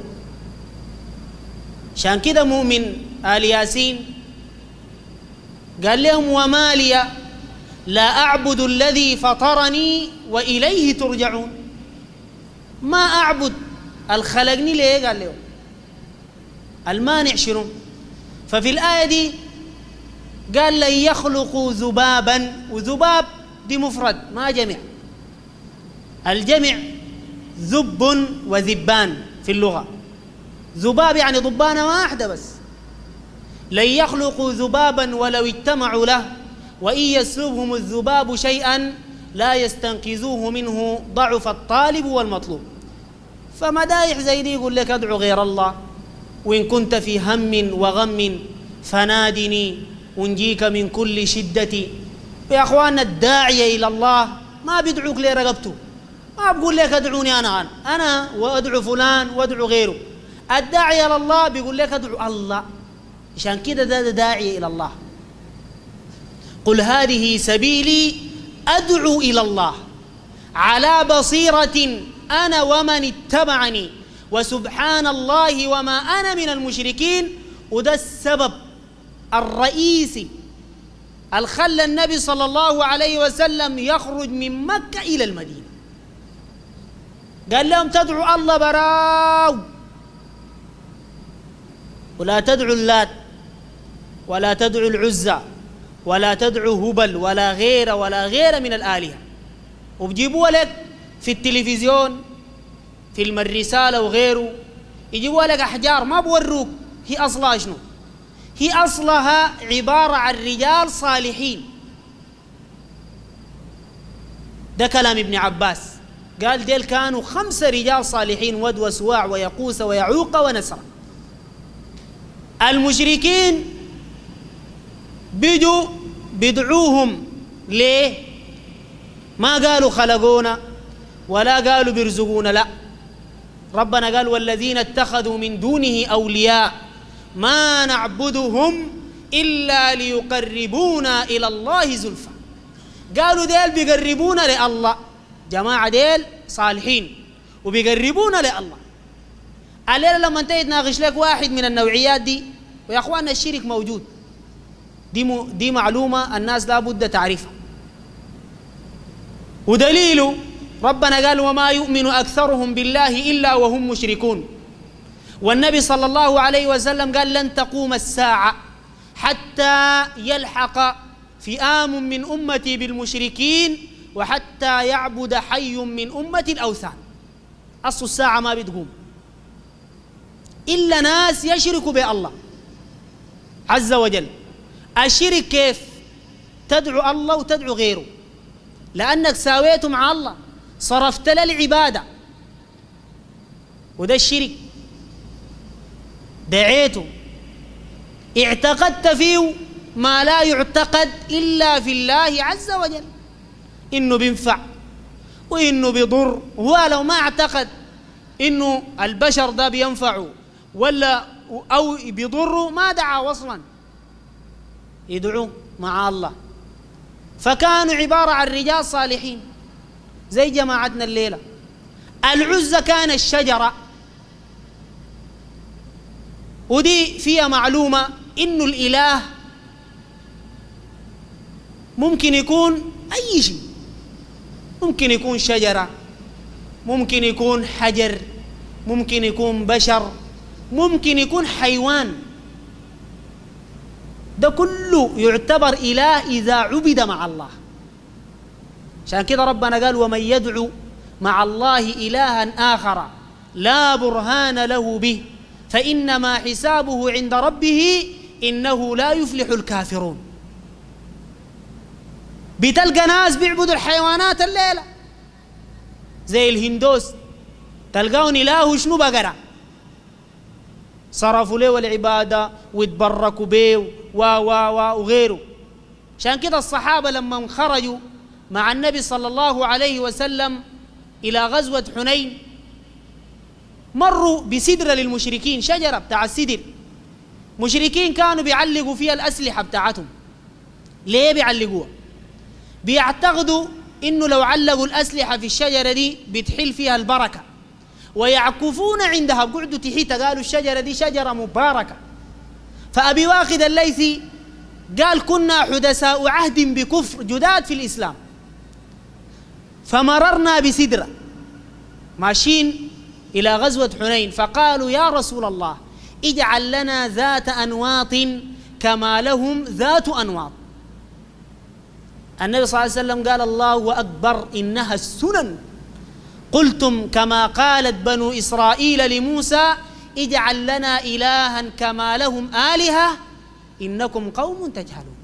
عشان كده مؤمن آل ياسين قال لهم وما لي لا أعبد الذي فطرني وإليه ترجعون. ما أعبد الخلقني ليه؟ قال لهم المانع شنو؟ ففي الآية دي قال لن يخلقوا ذبابا، وذباب دي مفرد ما جمع، الجمع ذب وذبان في اللغة. ذباب يعني ضبانة واحدة بس. لن يخلقوا ذبابا ولو اجتمعوا له وإن يسلبهم الذباب شيئا لا يستنقذوه منه ضعف الطالب والمطلوب. فمدايح زي دي يقول لك ادعو غير الله، وإن كنت في هم وغم فنادني أنجيك من كل شدتي. يا أخواننا الداعية إلى الله ما بيدعوك ليه رقبته، ما بقول لك ادعوني أنا وادعو فلان وادعو غيره. الداعية إلى الله بيقول لك ادعو الله. عشان كده ده داعية إلى الله. قل هذه سبيلي أدعو إلى الله على بصيرة أنا ومن اتبعني وسبحان الله وما أنا من المشركين. وده السبب الرئيسي الخلى النبي صلى الله عليه وسلم يخرج من مكة إلى المدينة. قال لهم تدعوا الله براو، ولا تدعوا اللات ولا تدعوا العزى ولا تدعوا هبل ولا غير من الآلهة. وبجيبوا لك في التلفزيون فيلم الرسالة وغيره، يجيبوا لك أحجار ما بوروك هي أصلها شنو. هي أصلها عبارة عن رجال صالحين. ده كلام ابن عباس، قال ديل كانوا 5 رجال صالحين، ود وسواع ويقوس ويعوق ونسر. المشركين بيجوا بيدعوهم ليه؟ ما قالوا خلقونا ولا قالوا بيرزقونا، لا، ربنا قال والذين اتخذوا من دونه أولياء ما نعبدهم إلا ليقربونا إلى الله زلفى. قالوا ديل بيقربونا لله، جماعة ديل صالحين وبيقربونا لله. الليلة لما انت يتناقش لك واحد من النوعيات دي، ويا اخواننا الشرك موجود، دي معلومة الناس لا بد تعرفها. ودليله ربنا قال وما يؤمن أكثرهم بالله إلا وهم مشركون. والنبي صلى الله عليه وسلم قال لن تقوم الساعة حتى يلحق فئام من أمتي بالمشركين وحتى يعبد حي من أمتي الأوثان. أصل الساعة ما بتقوم إلا ناس يشركوا بالله عز وجل. الشرك كيف؟ تدعو الله وتدعو غيره، لأنك ساويته مع الله، صرفت له العبادة، وده الشرك. دعيته، اعتقدت فيه ما لا يعتقد إلا في الله عز وجل، إنه بينفع وإنه بيضر. هو لو ما اعتقد إنه البشر ده بينفعه ولا أو بيضره ما دعا أصلا يدعو مع الله. فكانوا عبارة عن رجال صالحين زي جماعتنا الليلة. العزة كان الشجرة، ودي فيها معلومة إنه الإله ممكن يكون أي شيء، ممكن يكون شجرة، ممكن يكون حجر، ممكن يكون بشر، ممكن يكون حيوان. ده كله يعتبر إله إذا عبد مع الله. عشان كده ربنا قال ومن يدعو مع الله إلها آخر لا برهان له به فإنما حسابه عند ربه إنه لا يفلح الكافرون. بتلقى ناس بيعبدوا الحيوانات الليلة زي الهندوس، تلقاهم إله شنو بقرة، صرفوا له العبادة ويتبركوا به وغيره. عشان كده الصحابة لما خرجوا مع النبي صلى الله عليه وسلم إلى غزوة حنين مروا بسدرة للمشركين، شجرة بتاع السدر. مشركين كانوا بيعلقوا فيها الأسلحة بتاعتهم. ليه بيعلقوها؟ بيعتقدوا إنه لو علقوا الأسلحة في الشجرة دي بتحل فيها البركة، ويعكفون عندها، بقعدوا تحيتها، قالوا الشجرة دي شجرة مباركة. فأبي واقد الليثي قال كنا حدثاء عهد بكفر جداد في الإسلام، فمررنا بسدرة ماشيين إلى غزوة حنين، فقالوا يا رسول الله اجعل لنا ذات أنواط كما لهم ذات أنواط. النبي صلى الله عليه وسلم قال الله أكبر إنها السنن، قلتم كما قالت بنو إسرائيل لموسى اجعل لنا إلها كما لهم آلهة إنكم قوم تجهلون.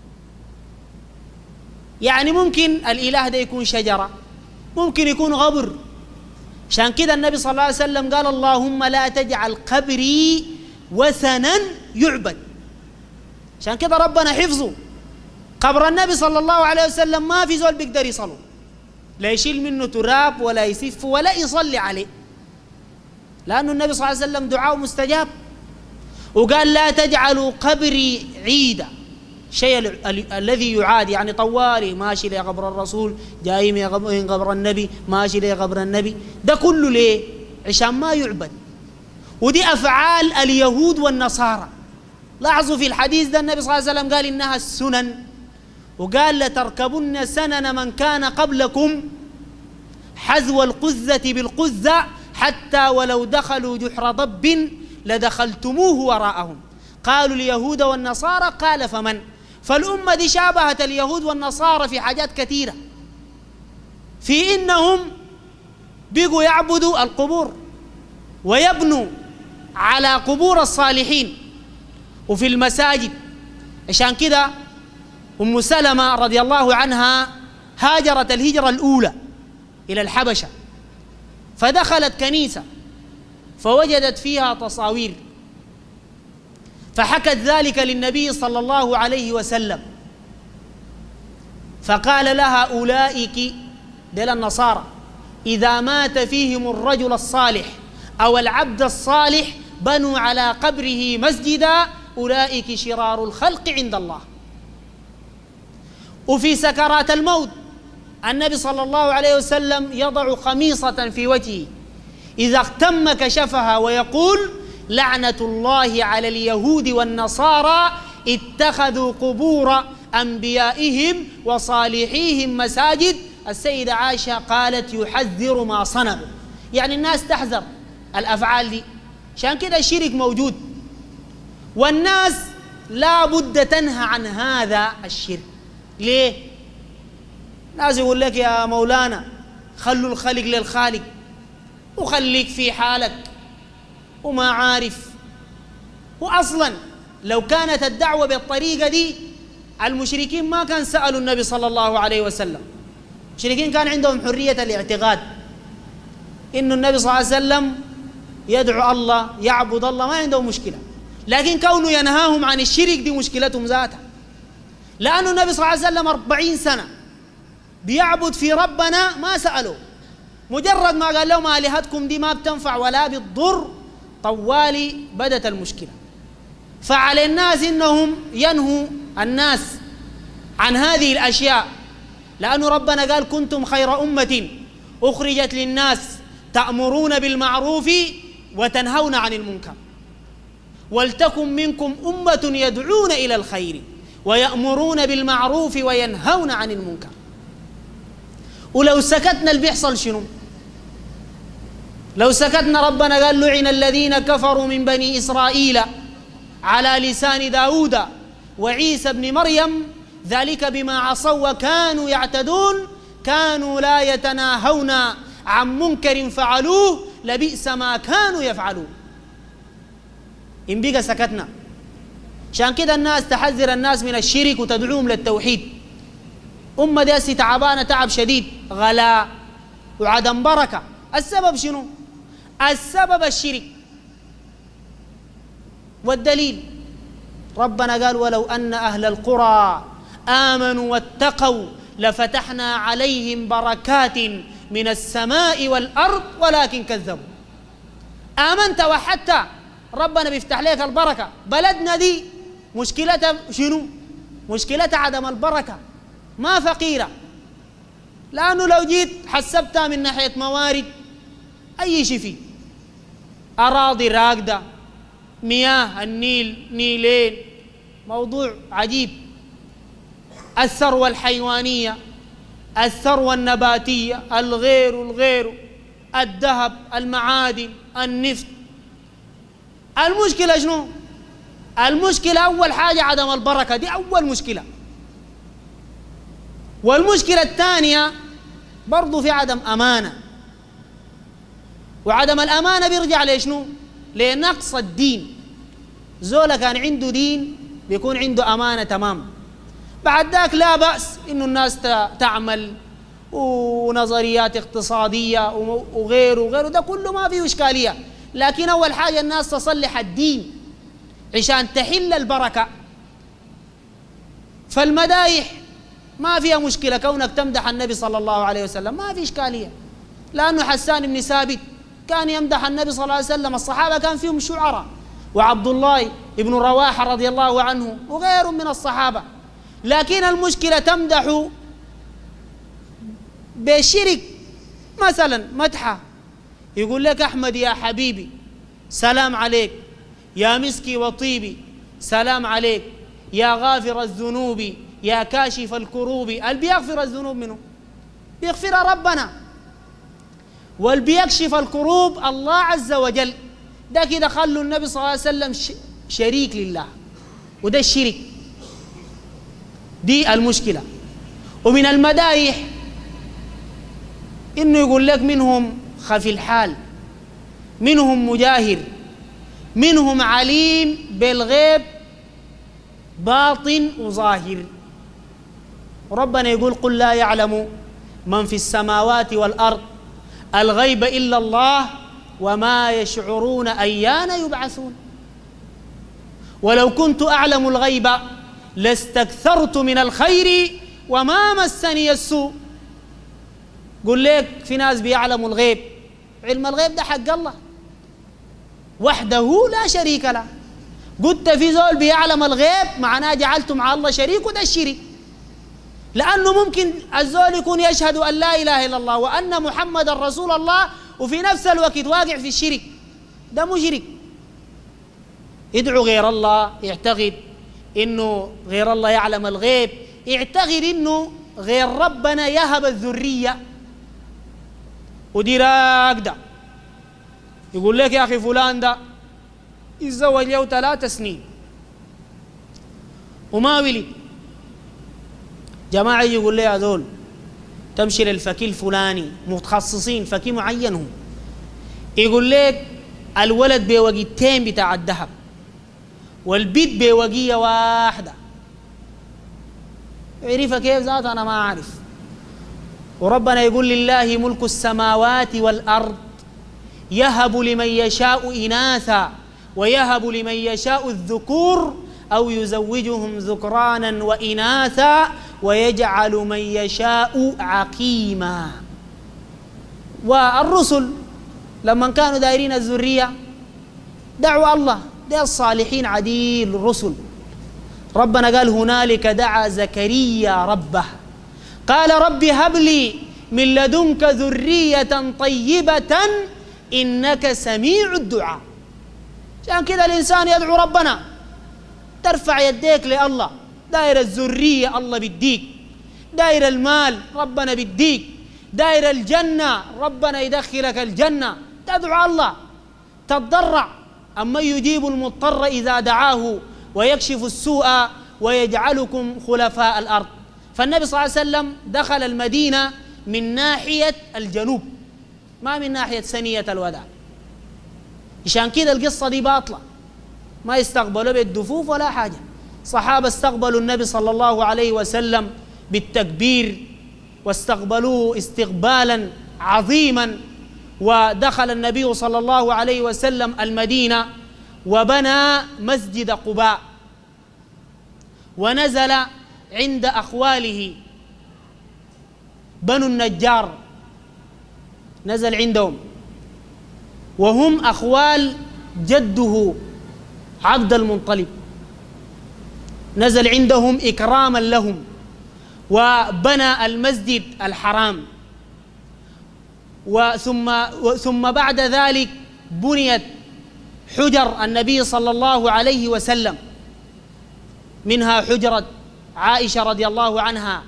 يعني ممكن الإله ده يكون شجرة، ممكن يكون غبر. عشان كده النبي صلى الله عليه وسلم قال اللهم لا تجعل قبري وثنا يعبد. عشان كده ربنا حفظه. قبر النبي صلى الله عليه وسلم ما في زول بيقدر يصله، لا يشيل منه تراب ولا يسف ولا يصلي عليه، لأنه النبي صلى الله عليه وسلم دعاءه مستجاب. وقال لا تجعلوا قبري عيدا، شيء الذي يعاد، يعني طوالي ماشي لي قبر الرسول، جاي من قبر النبي، ماشي لي قبر النبي، ده كله ليه؟ عشان ما يعبد. ودي أفعال اليهود والنصارى. لاحظوا في الحديث ده النبي صلى الله عليه وسلم قال إنها السنن، وقال لتركبن سنن من كان قبلكم حذو القذة بالقذة حتى ولو دخلوا جحر ضب لدخلتموه وراءهم. قالوا اليهود والنصارى، قال فمن؟ فالأمة دي شابهت اليهود والنصارى في حاجات كثيرة، في إنهم بيقوا يعبدوا القبور ويبنوا على قبور الصالحين وفي المساجد. عشان كده أم سلمة رضي الله عنها هاجرت الهجرة الأولى إلى الحبشة، فدخلت كنيسة فوجدت فيها تصاوير، فحكت ذلك للنبي صلى الله عليه وسلم، فقال لها أولئك دل النصارى إذا مات فيهم الرجل الصالح أو العبد الصالح بنوا على قبره مسجدا أولئك شرار الخلق عند الله. وفي سكرات الموت النبي صلى الله عليه وسلم يضع خميصة في وجهه، إذا اغتم كشفها ويقول لعنة الله على اليهود والنصارى اتخذوا قبور أنبيائهم وصالحيهم مساجد. السيدة عائشة قالت يحذر ما صنعوا، يعني الناس تحذر الأفعال دي. عشان كده الشرك موجود، والناس لا بد تنهى عن هذا الشرك. ليه؟ ناس يقول لك يا مولانا خلوا الخالق للخالق، وخليك في حالك وما عارف. وأصلا لو كانت الدعوة بالطريقة دي المشركين ما كان سألوا النبي صلى الله عليه وسلم. المشركين كان عندهم حرية الاعتقاد إنه النبي صلى الله عليه وسلم يدعو الله يعبد الله، ما عندهم مشكلة، لكن كونه ينهاهم عن الشرك دي مشكلتهم ذاتها. لأنه النبي صلى الله عليه وسلم 40 سنة بيعبد في ربنا ما سألوا، مجرد ما قال لهم آلهتكم دي ما بتنفع ولا بتضر طوالي بدت المشكلة. فعلى الناس إنهم ينهوا الناس عن هذه الأشياء، لأن ربنا قال كنتم خير أمة أخرجت للناس تأمرون بالمعروف وتنهون عن المنكر ولتكن منكم أمة يدعون إلى الخير ويأمرون بالمعروف وينهون عن المنكر. ولو سكتنا اللي بيحصل شنو؟ لو سكتنا ربنا قال لعن الذين كفروا من بني إسرائيل على لسان داود وعيسى بن مريم ذلك بما عصوا وكانوا يعتدون كانوا لا يتناهون عن منكر فعلوه لبئس ما كانوا يفعلون. إن بقى سكتنا. عشان كده الناس تحذر الناس من الشرك وتدعوهم للتوحيد. أمة دي تعبانة تعب شديد، غلاء وعدم بركة. السبب شنو؟ السبب الشرك. والدليل ربنا قال ولو أن أهل القرى آمنوا واتقوا لفتحنا عليهم بركات من السماء والأرض ولكن كذبوا. آمنت وحتى ربنا بيفتح لك البركة. بلدنا دي مشكلتها شنو؟ مشكلتها عدم البركة، ما فقيرة. لأنه لو جيت حسبتها من ناحية موارد أي شيء فيه، أراضي راقدة، مياه النيل، نيلين، موضوع عجيب. الثروة الحيوانية، الثروة النباتية، الغير، الذهب، المعادن، النفط. المشكلة شنو؟ المشكلة أول حاجة عدم البركة، دي أول مشكلة. والمشكلة الثانية برضو في عدم أمانة. وعدم الأمانة بيرجع لشنو؟ لنقص الدين. زولا كان عنده دين بيكون عنده أمانة تمام. بعد ذاك لا بأس إنه الناس تعمل ونظريات اقتصادية وغيره، ده كله ما فيه إشكالية. لكن أول حاجة الناس تصلح الدين عشان تحل البركة. فالمدايح ما فيها مشكلة، كونك تمدح النبي صلى الله عليه وسلم ما في إشكالية، لأنه حسان بن ثابت كان يمدح النبي صلى الله عليه وسلم. الصحابة كان فيهم شعراء، وعبد الله بن رواحة رضي الله عنه وغيره من الصحابة. لكن المشكلة تمدح بشرك، مثلا مدحة يقول لك أحمد يا حبيبي سلام عليك، يا مسكي وطيبي سلام عليك، يا غافر الذنوب يا كاشف الكروب. اللي بيغفر الذنوب منه بيغفرها ربنا، واللي بيكشف الكروب الله عز وجل. ده كده خلوا النبي صلى الله عليه وسلم شريك لله، وده الشرك. دي المشكلة. ومن المدايح إنه يقول لك منهم خفي الحال، منهم مجاهر، منهم عليم بالغيب باطن وظاهر. وربنا يقول قل لا يعلم من في السماوات والأرض الغيب إلا الله وما يشعرون أيان يبعثون. ولو كنت أعلم الغيب لاستكثرت من الخير وما مسني السوء. قل لك في ناس بيعلموا الغيب، علم الغيب ده حق الله وحده لا شريك له. قلت في زول بيعلم الغيب معناه جعلت مع الله شريك، وده الشرك. لأنه ممكن الزول يكون يشهد أن لا إله إلا الله وأن محمد رسول الله وفي نفس الوقت واقع في الشرك، ده مشرك. يدعو غير الله، يعتقد إنه غير الله يعلم الغيب، يعتقد إنه غير ربنا يهب الذرية، ودي راقدة. يقول لك يا أخي فلان ده يتزوج له 3 سنين وما ولد. جماعة يقول لي يا ذول تمشي للفقيه الفلاني، متخصصين فقيه معين هم، يقول لك الولد بوقيتين بتاع الذهب والبيت بوقية واحدة. عرفها كيف ذات أنا ما أعرف. وربنا يقول لله ملك السماوات والأرض يهب لمن يشاء إناثا ويهب لمن يشاء الذكور أو يزوجهم ذكرانا وإناثا ويجعل من يشاء عقيما. والرسل لما كانوا دايرين الذرية دعوا الله، ده الصالحين عديل الرسل. ربنا قال هنالك دعا زكريا ربه قال رب هب لي من لدنك ذرية طيبة إنك سميع الدعاء. عشان كده الإنسان يدعو ربنا، ترفع يديك لله. داير الذرية الله بديك، داير المال ربنا بديك، داير الجنة ربنا يدخلك الجنة، تدعو الله تتضرع. أما يجيب المضطر إذا دعاه ويكشف السوء ويجعلكم خلفاء الأرض. فالنبي صلى الله عليه وسلم دخل المدينة من ناحية الجنوب، ما من ناحية ثنية الوداع. عشان كده القصة دي باطلة، ما يستقبلوا بالدفوف ولا حاجة. صحابة استقبلوا النبي صلى الله عليه وسلم بالتكبير، واستقبلوه استقبالا عظيما، ودخل النبي صلى الله عليه وسلم المدينة وبنى مسجد قباء، ونزل عند أخواله بنو النجار، نزل عندهم وهم أخوال جده عبد المطلب، نزل عندهم إكراما لهم، وبنى المسجد الحرام. ثم بعد ذلك بنيت حجر النبي صلى الله عليه وسلم، منها حجرة عائشة رضي الله عنها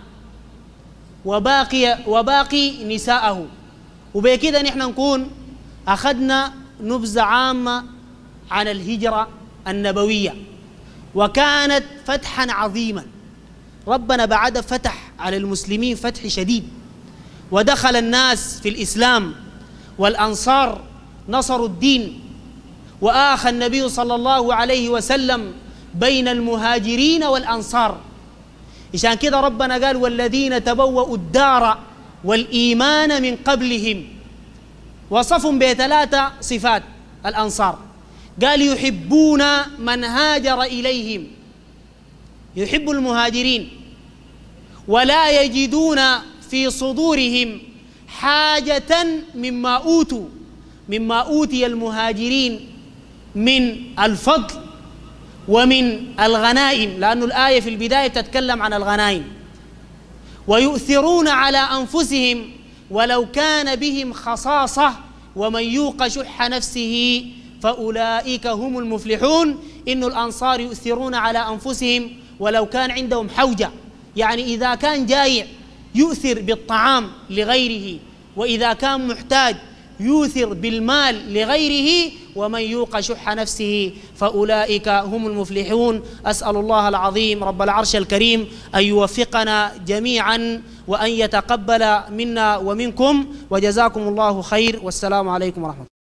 وباقي نساءه. وبكده نحن نكون أخذنا نبذة عامة عن الهجرة النبوية، وكانت فتحا عظيما. ربنا بعد فتح على المسلمين فتح شديد، ودخل الناس في الإسلام، والأنصار نصروا الدين، وآخى النبي صلى الله عليه وسلم بين المهاجرين والأنصار. عشان كده ربنا قال والذين تبوأوا الدار والإيمان من قبلهم، وصفهم بثلاثة صفات الأنصار. قال يحبون من هاجر إليهم، يحب المهاجرين، ولا يجدون في صدورهم حاجة مما أوتي المهاجرين من الفضل ومن الغنائم، لأن الآية في البداية تتكلم عن الغنائم. ويؤثرون على أنفسهم ولو كان بهم خصاصة ومن يوق شح نفسه فأولئك هم المفلحون. إن الأنصار يؤثرون على أنفسهم ولو كان عندهم حوجة، يعني إذا كان جائع يؤثر بالطعام لغيره، وإذا كان محتاج يؤثر بالمال لغيره. ومن يوق شح نفسه فأولئك هم المفلحون. أسأل الله العظيم رب العرش الكريم أن يوفقنا جميعا وأن يتقبل منا ومنكم، وجزاكم الله خير، والسلام عليكم ورحمة الله.